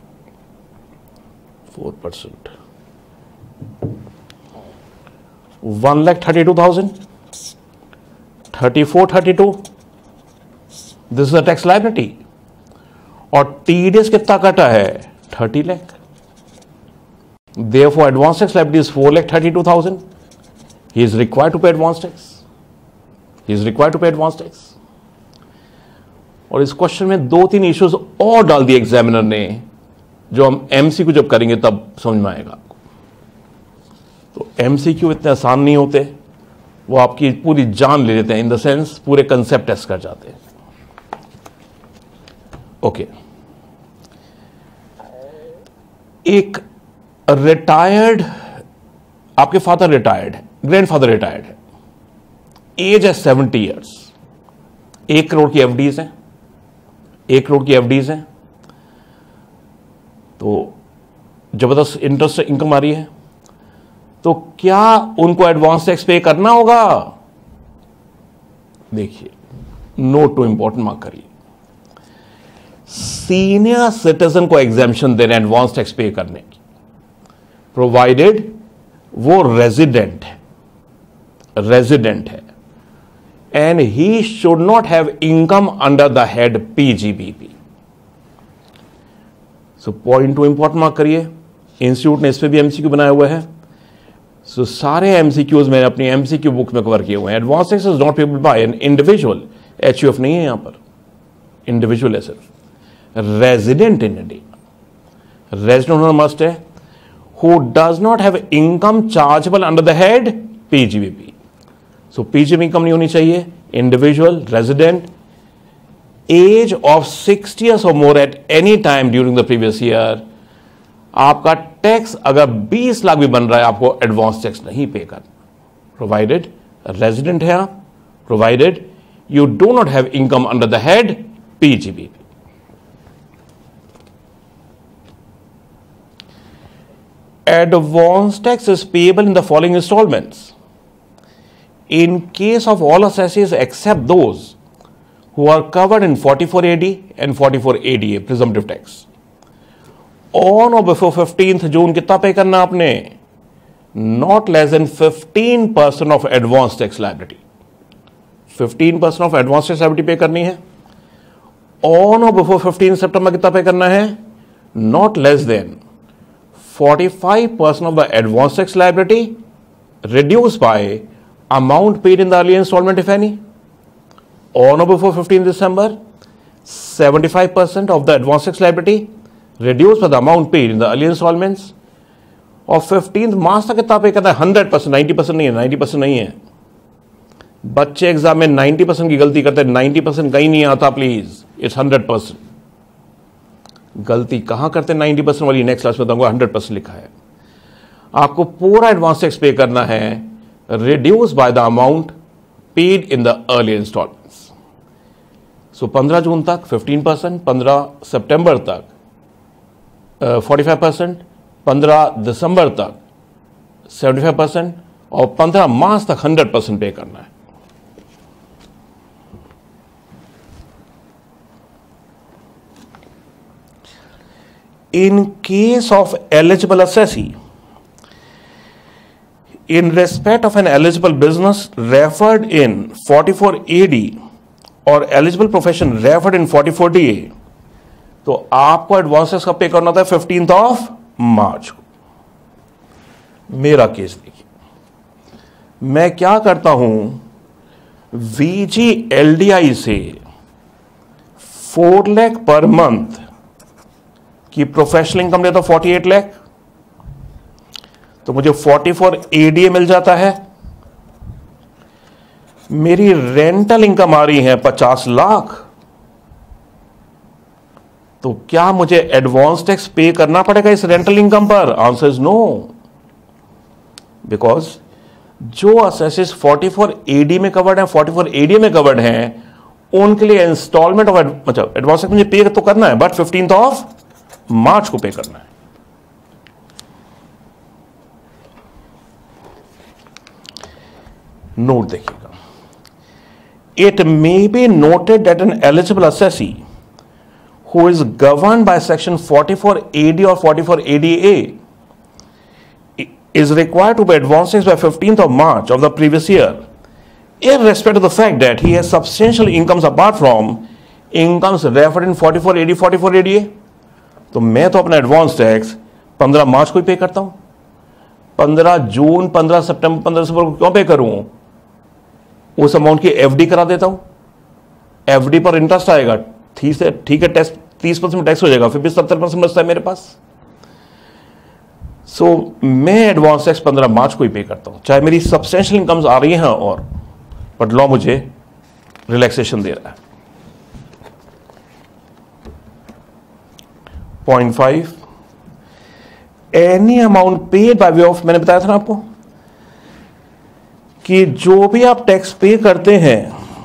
4%, 1,32,000, 34, 32. This is a tax liability. और टीडीएस कितना कटा है? 30 lakh. Therefore, advance tax liability is 4,32,000. He is required to pay advance tax, he is required to pay advance tax. और इस क्वेश्चन में 2-3 इश्यूज और डाल दिए एग्जामिनर ने, जो हम एमसीक्यू जब करेंगे तब समझ में आएगा आपको। तो एमसीक्यू इतने आसान नहीं होते, वो आपकी पूरी जान ले लेते हैं, इन द सेंस पूरे कंसेप्ट टेस्ट कर जाते हैं। ओके, एक रिटायर्ड, आपके फादर रिटायर्ड है, ग्रैंडफादर रिटायर्ड है, एज है 70 ईयर्स, 1 करोड़ की एफडीज हैं, 1 करोड़ की एफडीज हैं, तो जबरदस्त इंटरेस्ट इनकम आ रही है, तो क्या उनको एडवांस टैक्स पे करना होगा? देखिए, नोट टू इंपॉर्टेंट मार्क करिए, सीनियर सिटीजन को एग्जेम्पशन दे रहे हैं एडवांस टैक्स पे करने की, प्रोवाइडेड वो रेजिडेंट है and he should not have income under the head PGBP. So point two important mark करिए, इंस्टीट्यूट ने इस पे भी एमसीक्यू बनाया हुआ है। सो सारे एमसीक्यूज मैंने अपनी एमसीक्यू बुक में कवर किए हुए हैं। Advance tax is not payable by an individual, HUF नहीं है यहां पर, इंडिविजुअल है सिर्फ, रेजिडेंट इन इंडिया, रेजिडेंट होना मस्ट है, who does not have income chargeable under the head PGBP. So PGB income नहीं होनी चाहिए, individual, resident, age of 60 years or more at any time during the previous year। आपका tax अगर 20 लाख भी बन रहा है, आपको एडवांस टैक्स नहीं पे करना, प्रोवाइडेड रेजिडेंट है आप, provided you do not have income under the head PGBP. Advance tax is payable in the following installments. In case of all assessees except those who are covered in 44AD and 44ADA presumptive tax. On or before 15th June कितना pay करना आपने? Not less than 15% of advance tax liability. 15% of advance tax liability पे करनी है। On or before 15 September कितना pay करना है? Not less than 45% of the advance tax liability reduced by amount paid in the early installment, if any. On or before 15 December, 75% of the advance tax liability reduced by the amount paid in the early installments. और 15th मार्च तक कितना pay करना है? 100%, 90% नहीं है, 90% नहीं है। बच्चे एग्जाम में 90% की गलती करते हैं, 90% कहीं नहीं आता, प्लीज, इट्स 100%। गलती कहां करते हैं 90% वाली? नेक्स्ट क्लास में बताऊंगा, 100% लिखा है। आपको पूरा एडवांस टैक्स पे करना है, reduced by the amount paid in the early instalments. So 15 June तक 15%, 15 सितंबर तक 45%, 15 दिसंबर तक 75% और 15 मार्च तक 100% पे करना है। In case of eligible assessee, in respect of an eligible business referred in 44AD or eligible profession referred in 44DA, तो आपको एडवांस टैक्स कब पे करना था? 15 मार्च को। मेरा केस देखिए, मैं क्या करता हूं, VGLDI से 4 लाख पर मंथ कि प्रोफेशनल इनकम लेता 48 लाख, तो मुझे 44 ADA मिल जाता है। मेरी रेंटल इनकम आ रही है 50 लाख, तो क्या मुझे एडवांस टैक्स पे करना पड़ेगा इस रेंटल इनकम पर? आंसर इज नो, बिकॉज जो असेसेस 44 AD में कवर्ड है, 44 ADA में कवर्ड हैं, उनके लिए इंस्टॉलमेंट ऑफ मतलब एडवांस टैक्स मुझे पे तो करना है, बट 15 मार्च को पे करना है। नोट देखिएगा, it may be noted that an eligible assessee who is governed by section 44 AD और 44 ADA is required to pay advance tax by 15th of March of the previous year, irrespective of the fact that he has substantial incomes apart from incomes referred in 44 AD, 44 ADA। तो मैं तो अपना advance tax 15 मार्च को ही पे करता हूं। 15 जून, 15 सितंबर, 15 सितंबर को क्यों पे करूं? उस अमाउंट की एफडी करा देता हूं, एफडी पर इंटरेस्ट आएगा, ठीक है, टैक्स 30% टैक्स हो जाएगा, फिर भी 70% बचता है मेरे पास। सो मैं एडवांस टैक्स 15 मार्च को ही पे करता हूं, चाहे मेरी सब्सटेंशियल इनकम्स आ रही हैं और, बट लॉ मुझे रिलैक्सेशन दे रहा है। Point 5, any amount paid by way of, मैंने बताया था ना आपको कि जो भी आप टैक्स पे करते हैं,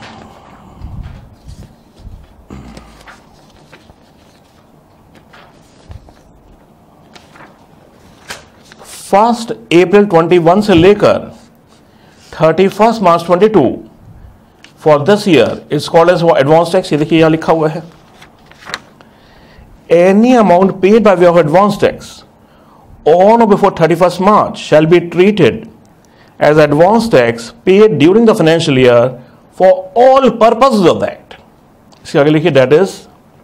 फर्स्ट अप्रैल 21 से लेकर 31 March 22 for this year it's called as advance tax. ये देखिए यहां लिखा हुआ है, any amount paid by way of advance tax on or before 31st March shall be treated as advance tax paid during the financial year for all purposes of that. इसके आगे लिखिए, that is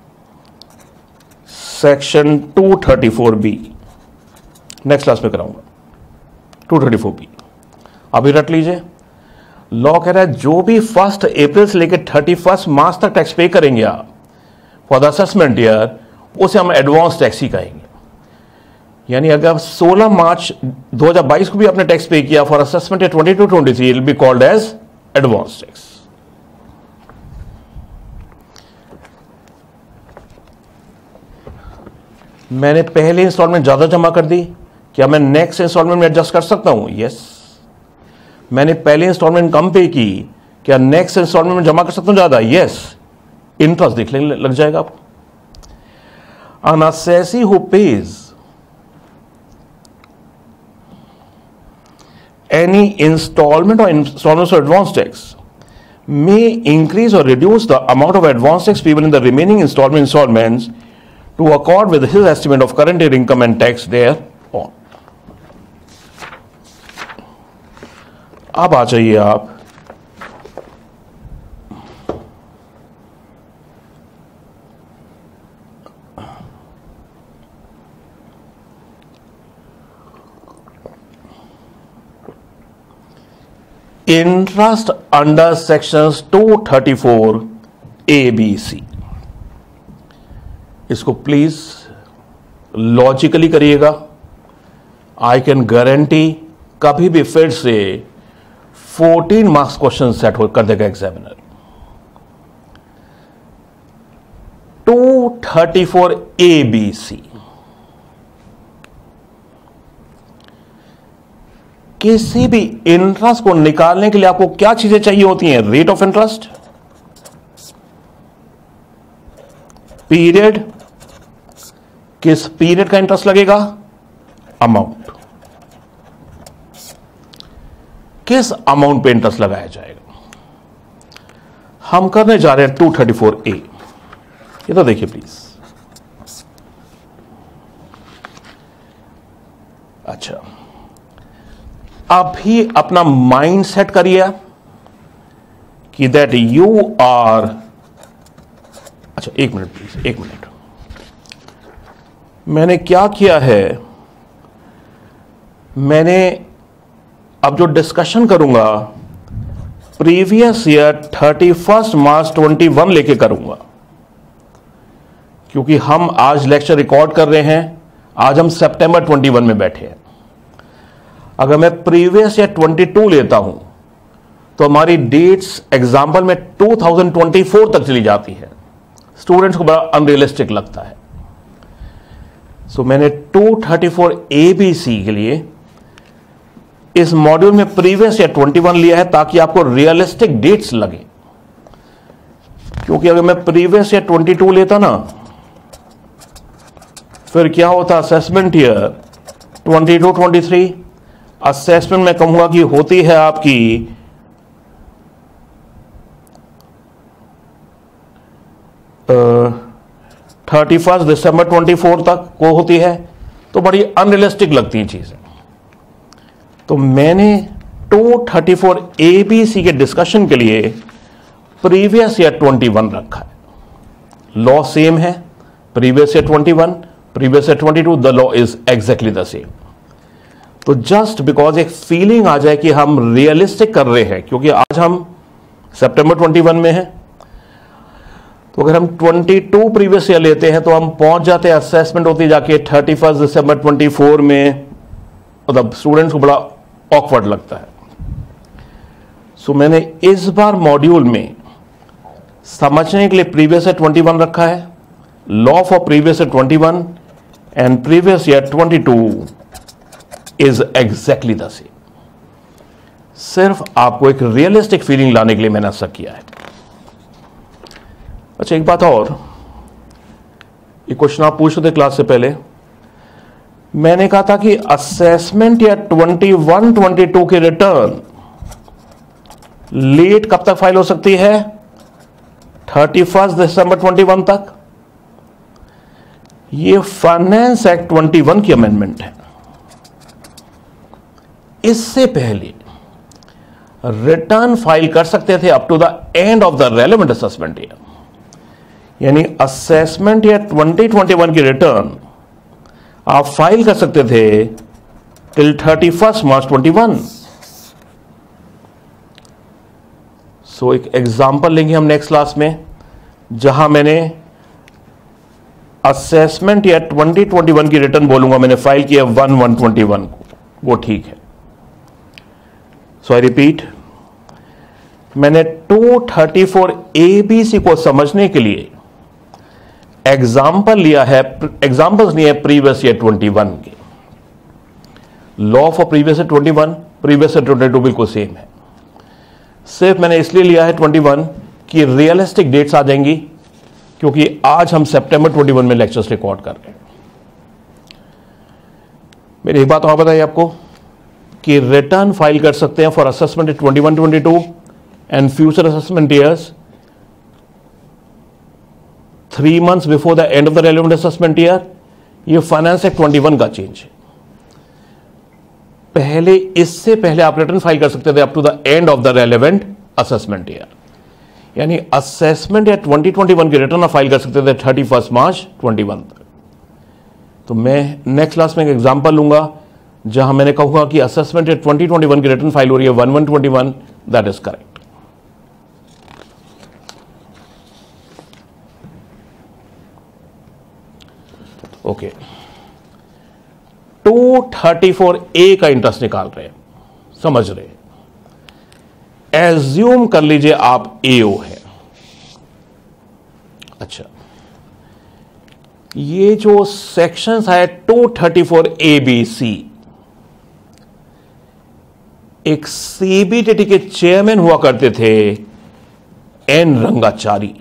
section 234B, next class में कराऊंगा 234B। अभी रट लीजिए, law कह रहा है जो भी 1 अप्रैल से लेकर 31 मार्च तक टैक्स पे करेंगे आप फॉर द असेसमेंट ईयर, उसे हम एडवांस टैक्स ही कहेंगे। यानी अगर 16 मार्च 2022 को भी आपने टैक्स पे किया for assessment 22-23, it will be called as advance tax. मैंने पहले इंस्टॉलमेंट ज्यादा जमा कर दी, क्या मैं नेक्स्ट इंस्टॉलमेंट में एडजस्ट कर सकता हूं? यस। मैंने पहले इंस्टॉलमेंट कम पे की, क्या नेक्स्ट इंस्टॉलमेंट में जमा कर सकता हूं ज्यादा? यस। इंटरेस्ट दिखने लग जाएगा आपको। An assessee who pays any installment or installments of advance tax may increase or reduce the amount of advance tax payable in the remaining installments to accord with his estimate of current year income and tax thereon. अब आ जाइए आप interest under sections 234 ABC। इसको please logically करिएगा। I can guarantee कभी भी फिर से 14 मार्क्स क्वेश्चन सेट कर देगा एग्जामिनर। 234 ABC किसी भी इंटरेस्ट को निकालने के लिए आपको क्या चीजें चाहिए होती हैं? रेट ऑफ इंटरेस्ट, पीरियड, किस पीरियड का इंटरेस्ट लगेगा, अमाउंट, किस अमाउंट पे इंटरेस्ट लगाया जाएगा। हम करने जा रहे हैं 234A। ये तो देखिए प्लीज। अच्छा, अभी अपना माइंड सेट करिए कि दैट यू आर, अच्छा एक मिनट प्लीज, एक मिनट। मैंने क्या किया है, मैंने अब जो डिस्कशन करूंगा प्रीवियस ईयर 31 मार्च 21 लेके करूंगा, क्योंकि हम आज लेक्चर रिकॉर्ड कर रहे हैं, आज हम सितंबर 21 में बैठे हैं। अगर मैं प्रीवियस ईयर 22 लेता हूं तो हमारी डेट्स एग्जाम्पल में 2024 तक चली जाती है, स्टूडेंट्स को बड़ा अनरियलिस्टिक लगता है। सो मैंने 234 ABC के लिए इस मॉड्यूल में प्रीवियस ईयर 21 लिया है ताकि आपको रियलिस्टिक डेट्स लगे। क्योंकि अगर मैं प्रीवियस ईयर 22 लेता ना, फिर क्या होता, असेसमेंट ईयर 22-23, असेसमेंट में कहूंगा कि होती है आपकी 31 दिसंबर 24 तक को होती है, तो बड़ी अनरियलिस्टिक लगती हैं चीजें। तो मैंने 234 ABC के डिस्कशन के लिए प्रीवियस ईयर 21 रखा है। लॉ सेम है, previous year 21, previous year 22, the law is exactly the same. तो तो जस्ट बिकॉज एक फीलिंग आ जाए कि हम रियलिस्टिक कर रहे हैं, क्योंकि आज हम सितंबर 21 में हैं, तो अगर हम 22 प्रीवियस ईयर लेते हैं तो हम पहुंच जाते हैं, असेसमेंट होती जाके 31 दिसंबर 24 में, मतलब स्टूडेंट्स को बड़ा ऑकवर्ड लगता है। सो मैंने इस बार मॉड्यूल में समझने के लिए प्रीवियस ईयर 21 रखा है, law for previous year 21 and previous year 22 is exactly the same. सिर्फ आपको एक रियलिस्टिक फीलिंग लाने के लिए मैंने ऐसा किया है। अच्छा, एक बात और, ये क्वेश्चन आप पूछ रहे थे क्लास से पहले, मैंने कहा था कि असेसमेंट या 21-22 की रिटर्न लेट कब तक फाइल हो सकती है? 31 दिसंबर 21 तक। ये फाइनेंस एक्ट 21 की अमेंडमेंट है। इससे पहले रिटर्न फाइल कर सकते थे up to the end of the relevant assessment year, यानी असेसमेंट ईयर 2021 की रिटर्न आप फाइल कर सकते थे टिल 31 मार्च 21। सो एक एग्जांपल लेंगे हम नेक्स्ट क्लास में, जहां मैंने असेसमेंट ईयर 2021 की रिटर्न बोलूंगा, मैंने फाइल किया 1/1/21 को, वो ठीक है। सो आई रिपीट, मैंने 234 ABC को समझने के लिए एग्जाम्पल्स लिया है प्रीवियस ईयर 21 के। Law for previous year 21, previous year 22 बिल्कुल सेम है। सिर्फ मैंने इसलिए लिया है 21 कि रियलिस्टिक डेट्स आ जाएंगी, क्योंकि आज हम सितंबर 21 में लेक्चर्स रिकॉर्ड कर रहे हैं। मेरी एक बात और बताइए आपको कि रिटर्न फाइल कर सकते हैं for assessment 21-22 and future assessment years 3 months before the end of the relevant assessment year. ये फाइनेंस एक्ट 21 का चेंज है। पहले, इससे पहले आप रिटर्न फाइल कर सकते थे up to the end of the relevant assessment year, यानी असेसमेंट ईयर 2021 की रिटर्न आप फाइल कर सकते थे 31 मार्च 21 तक। तो मैं नेक्स्ट क्लास में एक एग्जांपल लूंगा जहां मैंने कहूंगा कि असेसमेंट ईयर 2021 की रिटर्न फाइल हो रही है 1/1/21, that is correct. Okay, 234A का इंटरेस्ट निकाल रहे हैं, समझ रहे हैं। एज्यूम कर लीजिए आप AO है। अच्छा, ये जो सेक्शंस है 234ABC, एक CBDT के चेयरमैन हुआ करते थे N रंगाचारी।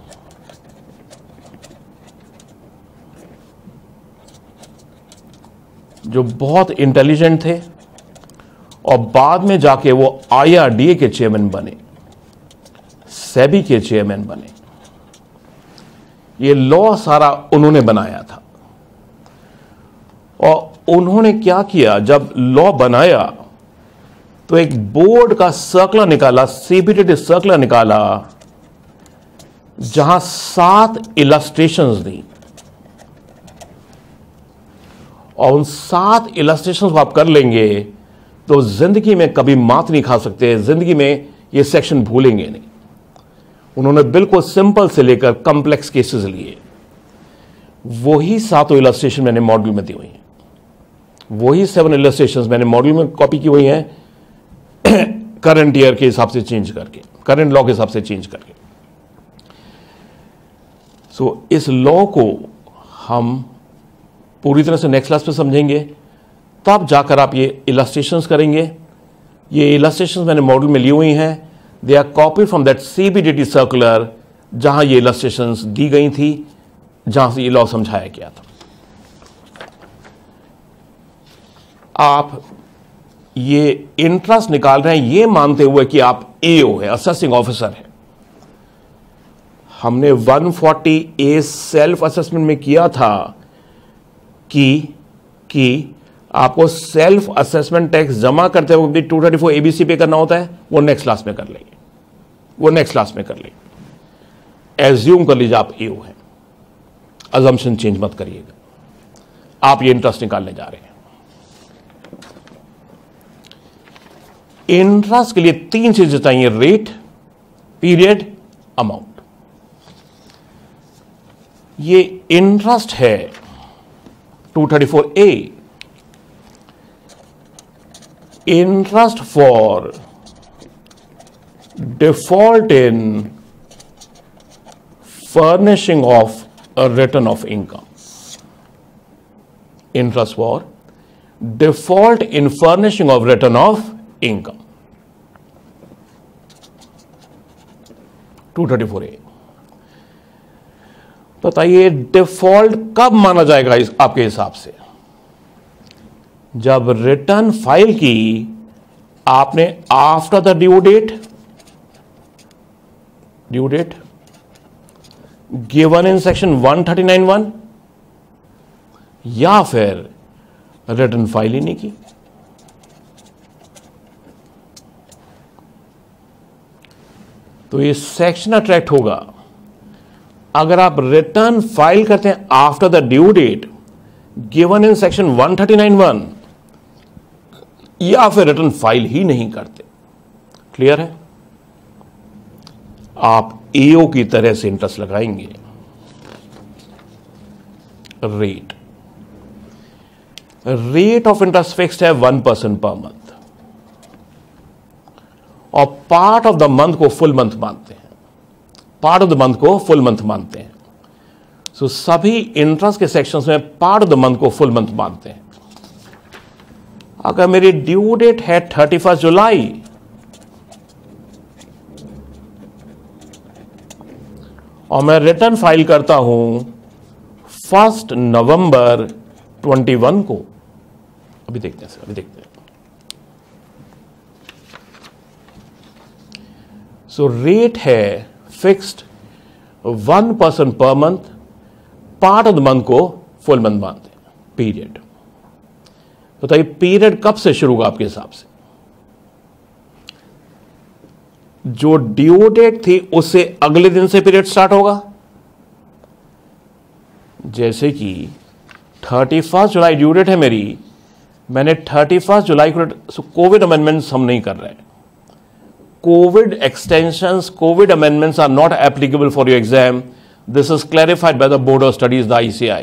जो बहुत इंटेलिजेंट थे और बाद में जाके वो IRDA के चेयरमैन बने, सेबी के चेयरमैन बने। ये लॉ सारा उन्होंने बनाया था। और उन्होंने क्या किया, जब लॉ बनाया तो एक बोर्ड का सर्कुलर निकाला, CBDT सर्कुलर निकाला, जहां 7 इलस्ट्रेशंस दी। और उन 7 इलस्ट्रेशंस को आप कर लेंगे तो जिंदगी में कभी मात नहीं खा सकते, जिंदगी में ये सेक्शन भूलेंगे नहीं। उन्होंने बिल्कुल सिंपल से लेकर कॉम्प्लेक्स केसेस लिए। वही 7 इलस्ट्रेशन मैंने मॉड्यूल में दी हुई हैं, वही 7 इलस्ट्रेशंस मैंने मॉड्यूल में कॉपी की हुई हैं, करंट ईयर के हिसाब से चेंज करके, करंट लॉ के हिसाब से चेंज करके। सो इस लॉ को हम पूरी तरह से नेक्स्ट क्लास में समझेंगे, तब जाकर आप ये इलस्ट्रेशंस करेंगे। ये इलस्ट्रेशंस मैंने मॉड्यूल में ली हुई हैं, they are copy from that CBDT circular, जहां ये इलस्ट्रेशंस दी गई थी, जहां से ये लॉ समझाया गया था। आप ये इंटरेस्ट निकाल रहे हैं ये मानते हुए कि आप AO है, असेसिंग ऑफिसर है। हमने 140A सेल्फ असेसमेंट में किया था कि आपको सेल्फ असेसमेंट टैक्स जमा करते हुए भी 234 ABC पे करना होता है। वो नेक्स्ट क्लास में कर लेंगे, वो नेक्स्ट क्लास में कर लेंगे। एज्यूम कर लीजिए आप AO हैं, अजम्पशन चेंज मत करिएगा, आप ये इंटरेस्ट निकालने जा रहे हैं। इंटरेस्ट के लिए तीन चीजें चाहिए, रेट, पीरियड, अमाउंट। ये इंटरेस्ट है 234A, interest for default in furnishing of a return of income. Interest for default in furnishing of return of income, 234A। बताइए डिफॉल्ट कब माना जाएगा इस आपके हिसाब से? जब रिटर्न फाइल की आपने after the due date given in section 139(1), या फिर रिटर्न फाइल ही नहीं की। तो ये सेक्शन अट्रैक्ट होगा अगर आप रिटर्न फाइल करते हैं after the due date given in section 139(1), या फिर रिटर्न फाइल ही नहीं करते। क्लियर है? आप एओ की तरह से इंटरेस्ट लगाएंगे। रेट ऑफ इंटरेस्ट फिक्स्ड है 1% पर मंथ, और पार्ट ऑफ द मंथ को फुल मंथ मानते हैं, पार्ट ऑफ द मंथ को फुल मंथ मानते हैं। सो सभी इंटरेस्ट के सेक्शंस में पार्ट ऑफ द मंथ को फुल मंथ मानते हैं। अगर मेरी ड्यू डेट है 31 जुलाई, और मैं रिटर्न फाइल करता हूं 1 नवंबर 21 को, अभी देखते हैं सर, अभी देखते हैं। सो रेट है fixed 1% per month, part of the month को फुल मंथ मानते हैं। पीरियड बताइए, पीरियड कब से शुरू होगा आपके हिसाब से? जो ड्यू डेट थी उससे अगले दिन से पीरियड स्टार्ट होगा। जैसे कि 31 जुलाई ड्यू डेट है मेरी, मैंने 31 जुलाई को, कोविड अमेंडमेंट्स हम नहीं कर रहे हैं। Covid extensions, Covid amendments are not applicable for your exam. This is clarified by the board of studies, the ICI।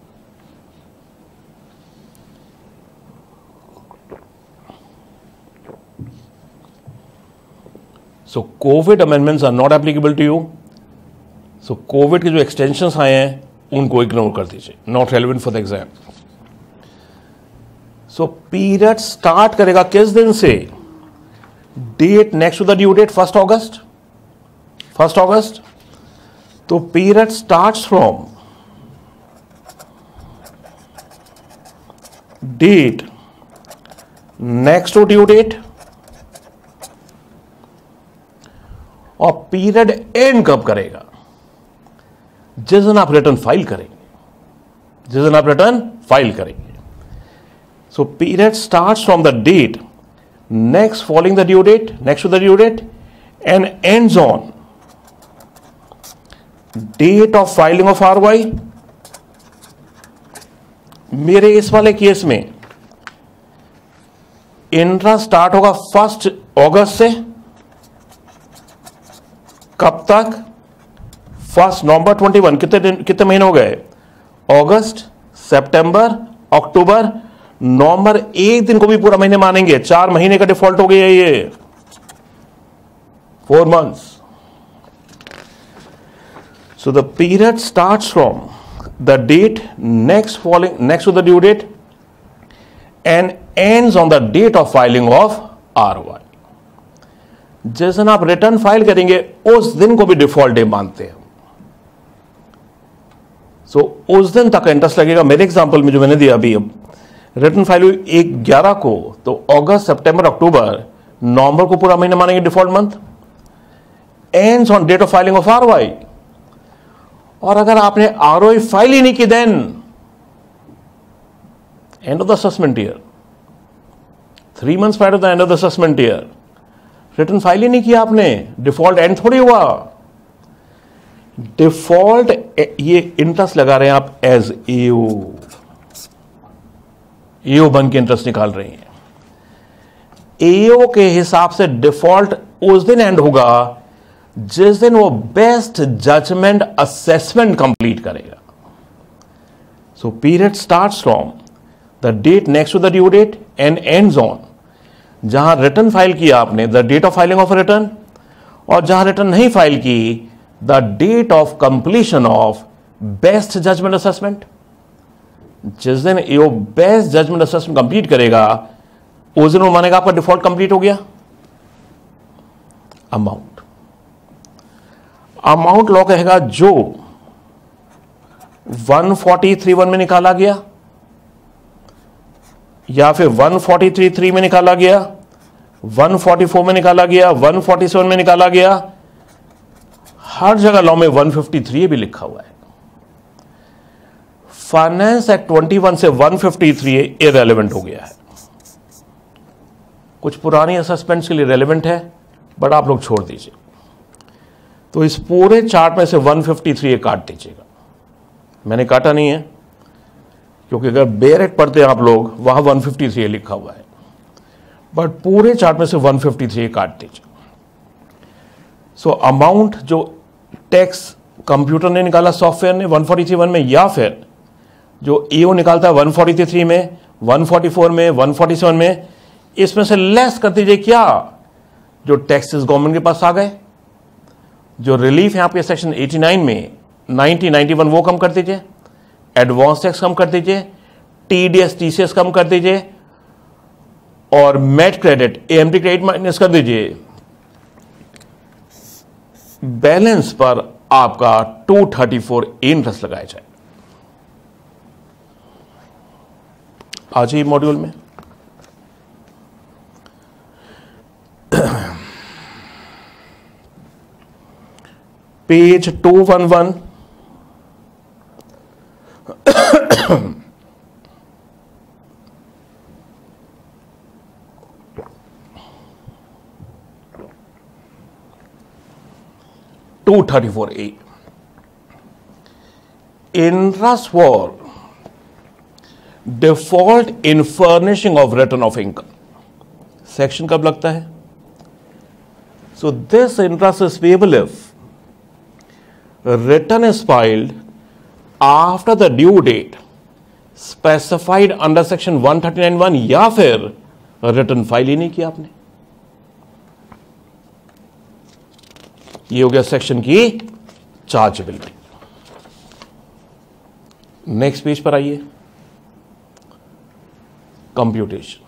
So Covid amendments are not applicable to you. So Covid के जो extensions आए हैं उनको ignore कर दीजिए, not relevant for the exam. So period start करेगा किस दिन से? Date next to the due date 1 अगस्त, 1 अगस्त। तो period starts from date next to due date, और पीरियड एंड कब करेगा? जिस दिन आप रिटर्न फाइल करेंगे, जिस दिन आप रिटर्न फाइल करेंगे। So period starts from the date next following the due date, next to the due date, and ends on date of filing of ROI। मेरे इस वाले केस में इंटरेस्ट स्टार्ट होगा 1 अगस्त से, कब तक? 1 नवंबर 21। कितने महीने हो गए? अगस्त, सितंबर, अक्टूबर, नवंबर। एक दिन को भी पूरा महीने मानेंगे, 4 महीने का डिफॉल्ट हो गया ये, 4 months। So the period starts from the date next to the due date and ends on the date of filing of ROI। जिस दिन आप रिटर्न फाइल करेंगे उस दिन को भी डिफॉल्ट डे मानते हैं। सो उस दिन तक इंटरेस्ट लगेगा। मेरे एग्जांपल में जो मैंने दिया अभी, अब रिटर्न फाइल हुई 1/11 को, तो अगस्त, सितंबर, अक्टूबर, नवंबर को पूरा महीना मानेंगे default month. Ends on date of filing of ROI। और अगर आपने ROI फाइल ही नहीं की, then end of the assessment year, 3 months prior to the end of the assessment year, return file ही नहीं किया आपने, डिफॉल्ट एंड थोड़ी हुआ। डिफॉल्ट ये इंटरेस्ट लगा रहे हैं आप एज एओ बन के इंटरेस्ट निकाल रहे हैं। एओ के हिसाब से डिफॉल्ट उस दिन एंड होगा जिस दिन वो बेस्ट जजमेंट असेसमेंट कंप्लीट करेगा. So period starts from the date next to the due date and ends on जहां रिटर्न फाइल किया आपने, the date of filing of return, और जहां रिटर्न नहीं फाइल की, the date of completion of best judgement assessment. जिस दिन AO best judgement assessment complete करेगा उस दिन वो मानेगा आपका डिफॉल्ट कंप्लीट हो गया. अमाउंट लॉ कहेगा जो 143(1) में निकाला गया या फिर 143(3) में निकाला गया, 144 में निकाला गया, 147 में निकाला गया, हर जगह लॉ में 153 भी लिखा हुआ है. फाइनेंस एक्ट 21 से 153 इररिलेवेंट हो गया है. कुछ पुरानी असेसमेंट्स के लिए रेलेवेंट है बट आप लोग छोड़ दीजिए. तो इस पूरे चार्ट में से 153 काट दीजिएगा. मैंने काटा नहीं है क्योंकि अगर बेरेट पढ़ते आप लोग वहां 153 लिखा हुआ है, बट पूरे चार्ट में से 153 काट दीजिए. सो अमाउंट जो टैक्स कंप्यूटर ने निकाला सॉफ्टवेयर ने 143(1) में, या फिर जो ईओ निकालता है 143 में, 144 में, 147 में, इसमें से लेस कर दीजिए. क्या जो टैक्सेस गवर्नमेंट के पास आ गए, जो रिलीफ है आपके सेक्शन 89 में 90, 91 वो कम कर दीजिए, एडवांस टैक्स कम कर दीजिए, टीडीएस टीसीएस कम कर दीजिए, और MAT credit AMT credit minus कर दीजिए. बैलेंस पर आपका 234 इंटरेस्ट लगाया जाए. आज ही मॉड्यूल में page 211 234A interest for default in furnishing of return of income. Section कब लगता है? So this interest is payable if return is filed after the due date specified under section 139(1) या फिर रिटर्न फाइल ही नहीं किया आपने. ये हो गया सेक्शन की चार्जेबिलिटी. नेक्स्ट पेज पर आइए. कंप्यूटेशन.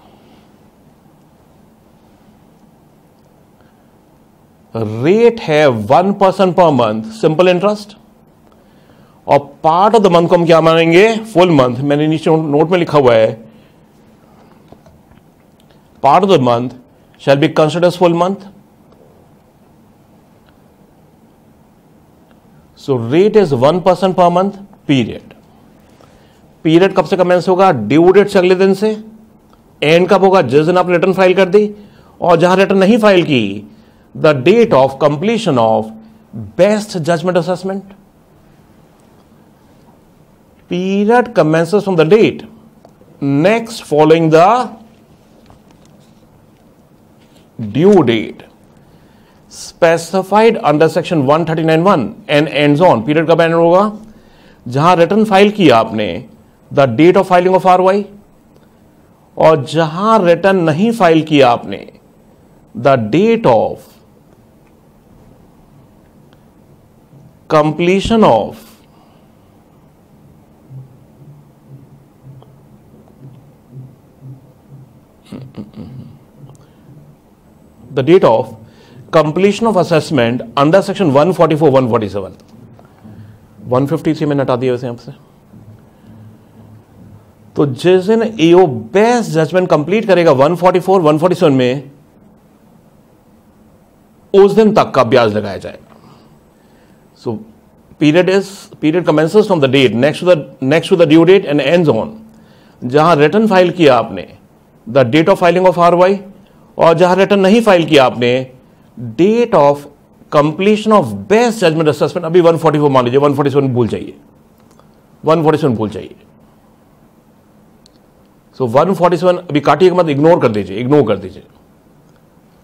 रेट है 1% पर मंथ सिंपल इंटरेस्ट, और पार्ट ऑफ द मंथ को हम क्या मानेंगे? Full month. मैंने नीचे नोट में लिखा हुआ है part of the month shall be considered as full month. So rate is 1% per month. Period. Period कब से कमेंस होगा? ड्यू डेट से अगले दिन से. एंड कब होगा? जिस दिन आपने रिटर्न फाइल कर दी, और जहां रिटर्न नहीं फाइल की, the date of completion of best judgement assessment. Period commences from the date next following the due date specified under section 139(1) and ends on. Period कब एंड होगा? जहां रिटर्न फाइल किया आपने, the date of filing of ROI, और जहां return नहीं file किया आपने, the date of completion of the date of completion of assessment under section 144, 147. 153 में हटा दिया वैसे यहां से. तो जिस दिन एओ बेस्ट जजमेंट कंप्लीट करेगा 144, 147 में, उस दिन तक का ब्याज लगाया जाएगा. सो period commences from the date next to the due date and ends on जहां रिटर्न फाइल किया आपने, the date of filing of ROI, और जहां रिटर्न नहीं फाइल किया आपने, date of completion of best judgement assessment. अभी 144 मान लीजिए, 147 भूल जाइए, 147 भूल जाइए. सो 147 अभी काटिए मत, इग्नोर कर दीजिए.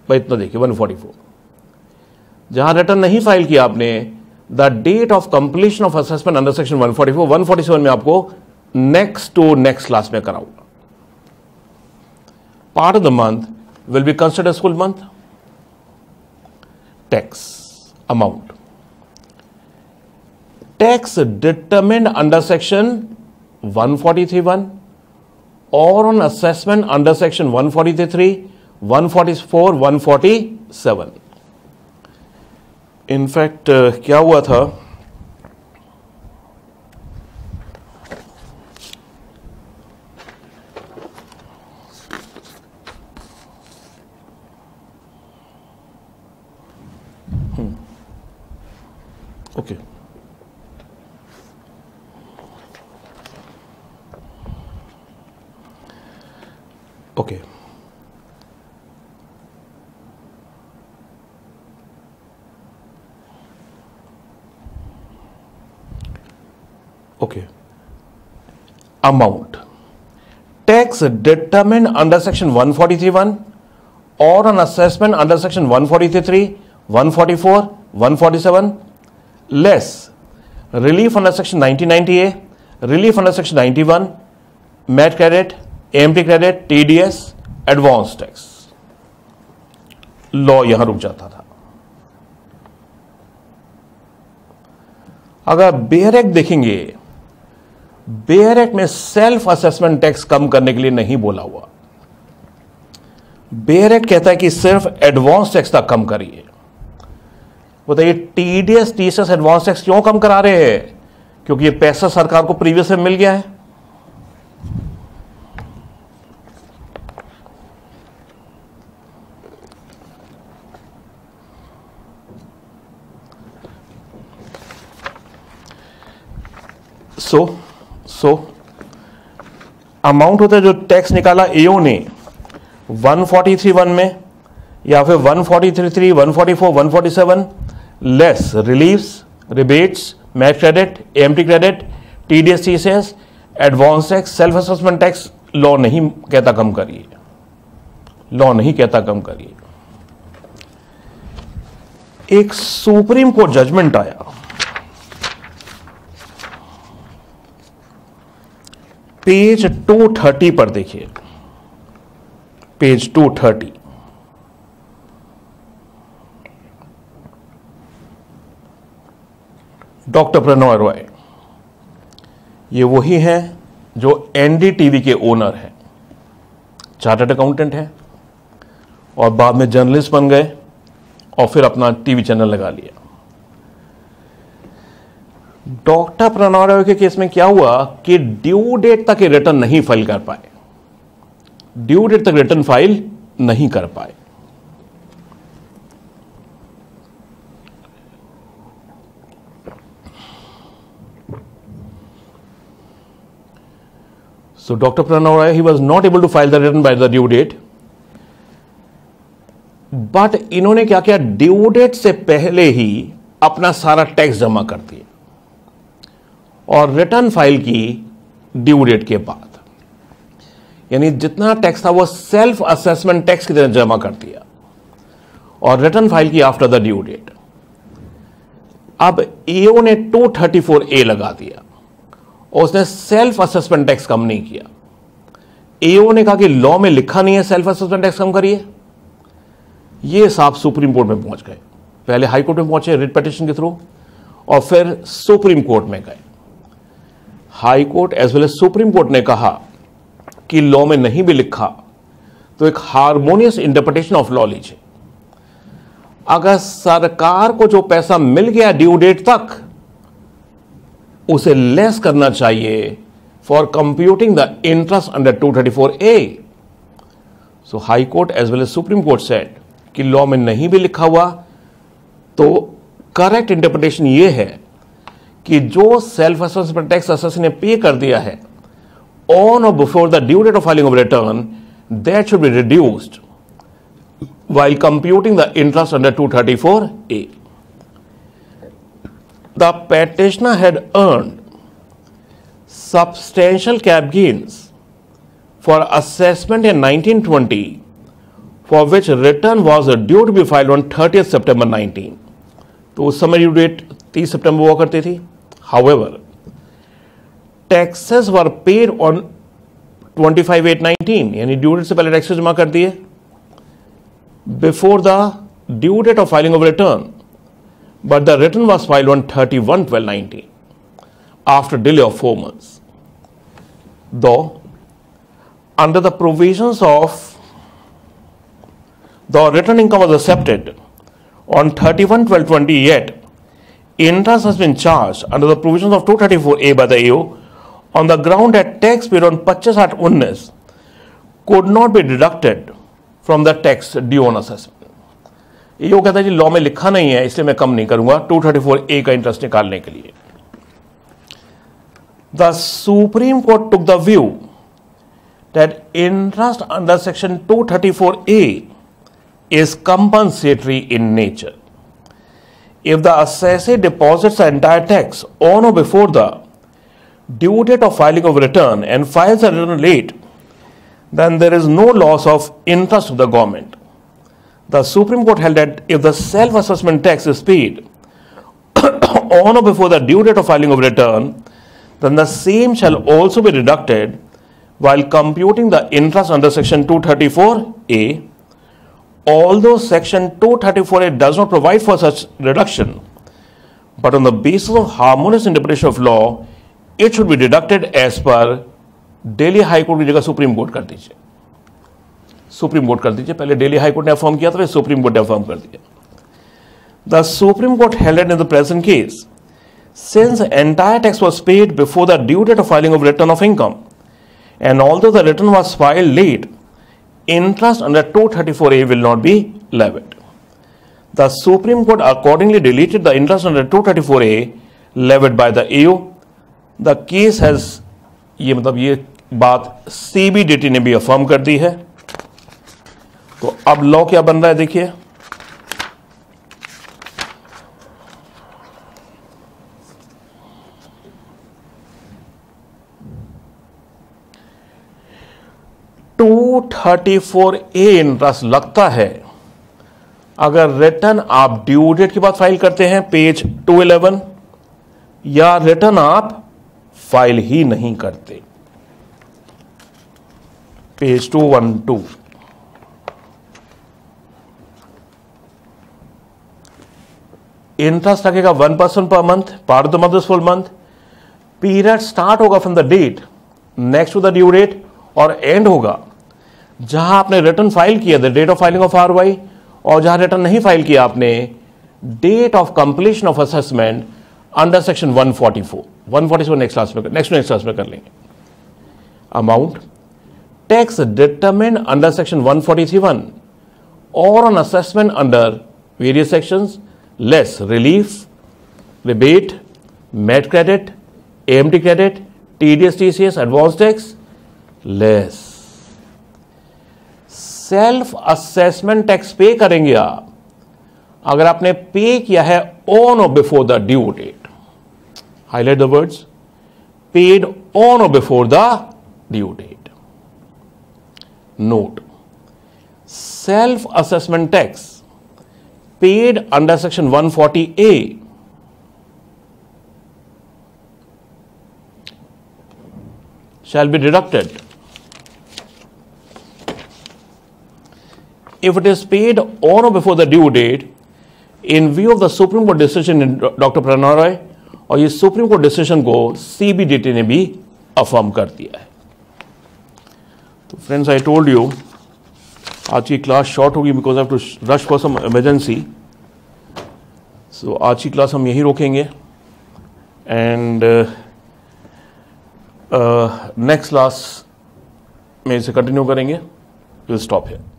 भाई इतना देखिए 144, जहां रिटर्न नहीं फाइल किया आपने, the date of completion of assessment under section 144, 147 में आपको नेक्स्ट टू नेक्स्ट क्लास में कराऊंगा. Part of the month will be considered as full month. Tax amount, tax determined under section 143(1) और on assessment under section 143(3), 144, 147. In fact क्या हुआ था, okay okay okay. Amount, tax determined under section 143(1) और on assessment under section 143(3), 144, 147 less relief under section 1990A, relief under section 91, MAT credit, AMT credit, TDS, advance tax. Law यहां रुक जाता था. अगर bare act देखेंगे, बेयर एक्ट में self assessment tax कम करने के लिए नहीं बोला हुआ. बेयर एक्ट कहता है कि सिर्फ एडवांस टैक्स तक कम करिए. बताइए टीडीएस, टीसीएस, एडवांस टैक्स क्यों कम करा रहे हैं? क्योंकि ये पैसा सरकार को प्रीवियस में मिल गया है. सो अमाउंट होता है जो टैक्स निकाला एओ ने 143(1) में या फिर 143(3), 144, 147 less reliefs, rebates, MAT credit, AMT credit, TDS, TCS, advance tax, self assessment tax. Law नहीं कहता कम करिए, लॉ नहीं कहता कम करिए. एक सुप्रीम कोर्ट जजमेंट आया, पेज 230 पर देखिए, पेज 230. डॉक्टर प्रणव रॉय, ये वही हैं जो एनडीटीवी के ओनर हैं, चार्टर्ड अकाउंटेंट हैं और बाद में जर्नलिस्ट बन गए और फिर अपना टीवी चैनल लगा लिया. डॉक्टर प्रणव रॉय के केस में क्या हुआ कि ड्यू डेट तक रिटर्न नहीं फाइल कर पाए, ड्यू डेट तक रिटर्न फाइल नहीं कर पाए. So Dr. Pranav Rai, he was not able to file the return by the due date. But इन्होंने क्या किया, ड्यू डेट से पहले ही अपना सारा टैक्स जमा कर दिया और रिटर्न फाइल की ड्यू डेट के बाद. यानी जितना टैक्स था वो सेल्फ असेसमेंट टैक्स की तरह जमा कर दिया और रिटर्न फाइल की आफ्टर द ड्यू डेट. अब ईओ ने 234A लगा दिया और उसने सेल्फ असेसमेंट टैक्स कम नहीं किया. एओ ने कहा कि लॉ में लिखा नहीं है सेल्फ असेसमेंट टैक्स कम करिए. ये साहब सुप्रीम कोर्ट में पहुंच गए, पहले हाई कोर्ट में पहुंचे रिट पिटीशन के थ्रू और फिर सुप्रीम कोर्ट में गए. High Court as well as Supreme Court ने कहा कि लॉ में नहीं भी लिखा तो एक हार्मोनियस इंटरप्रिटेशन ऑफ लॉ लीजिए. अगर सरकार को जो पैसा मिल गया ड्यू डेट तक, उसे लेस करना चाहिए for computing the interest under 234A. So High Court as well as Supreme Court said कि लॉ में नहीं भी लिखा हुआ तो करेक्ट इंटरप्रिटेशन यह है कि जो सेल्फ असेसमेंट टैक्स असेसर ने पे कर दिया है ऑन और before the due date of filing of return, that should be reduced while computing the interest under 234A. The petitioner had earned substantial cap gains for assessment in 1920 for which return was due to be filed on 30 सितंबर 19। तो उस समय due date 30 सितंबर हुआ करती थी। However taxes were paid on 25/8/19, यानी due date से पहले टैक्सेस जमा कर दिए before the due date of filing of return, but the return was filed on 31/12/19 after delay of 4 months. Though under the provisions of the return income was accepted on 31/12/20, yet interest has been charged under the provisions of 234A by the AO on the ground that tax paid on 25/8/19 could not be deducted from the tax due on assessment. AO कहता है जी law में लिखा नहीं है इसलिए मैं कम नहीं करूंगा 234A का इंटरेस्ट निकालने के लिए। The Supreme Court took the view that interest under section 234A is compensatory in nature. If the assessee deposits the entire tax on or before the due date of filing of return and files a return late, then there is no loss of interest to the government. The Supreme Court held that if the self-assessment tax is paid on or before the due date of filing of return, then the same shall also be deducted while computing the interest under section 234A. Although section 234A does not provide for such reduction, but on the basis of harmonious interpretation of law, it should be deducted as per Delhi High Court की जगह supreme court कर दीजिए, supreme court कर दीजिए। पहले Delhi High Court ने affirm किया था, फिर सुप्रीम कोर्ट ने अफर्म कर दिया। The Supreme Court held in the present case, since entire tax was paid before the due date of filing of return of income, and although the return was filed late, interest under 234A will not be levied. The Supreme Court accordingly deleted the interest under 234A levied by the AO. The case has, ये मतलब ये बात CBDT ने भी affirm कर दी है। तो अब लॉ क्या बन रहा है देखिए, टू 234A इंटरेस्ट लगता है अगर रिटर्न आप ड्यू डेट के बाद फाइल करते हैं पेज 211, या रिटर्न आप फाइल ही नहीं करते पेज 212। इंटरेस्ट लगेगा 1% per month, part of the month full month. Period start होगा from the date next to the due date और एंड होगा जहां आपने रिटर्न फाइल किया, the date of filing of ROI, और जहां रिटर्न नहीं फाइल किया आपने, date of completion of assessment under section 144 next class में कर लेंगे। Amount tax determined under section 143(1) और on assessment under various sections less relief, rebate, MAT credit, AMT credit, TDS, TCS, advance tax less. Self assessment tax pay करेंगे आप अगर आपने पे किया है ऑन और before the due date. Highlight the words, paid on और before the due date. Note, self assessment tax paid under section 140A shall be deducted if it is paid on or before the due date in view of the Supreme Court decision in Dr. Pranay Roy, और ये Supreme Court decision को CBDT ने भी affirm कर दिया है। तो friends, I told you आज की क्लास शॉर्ट होगी because I have to rush for some emergency. So आज की क्लास हम यहीं रोकेंगे एंड नेक्स्ट क्लास में इसे कंटिन्यू करेंगे। Will stop here.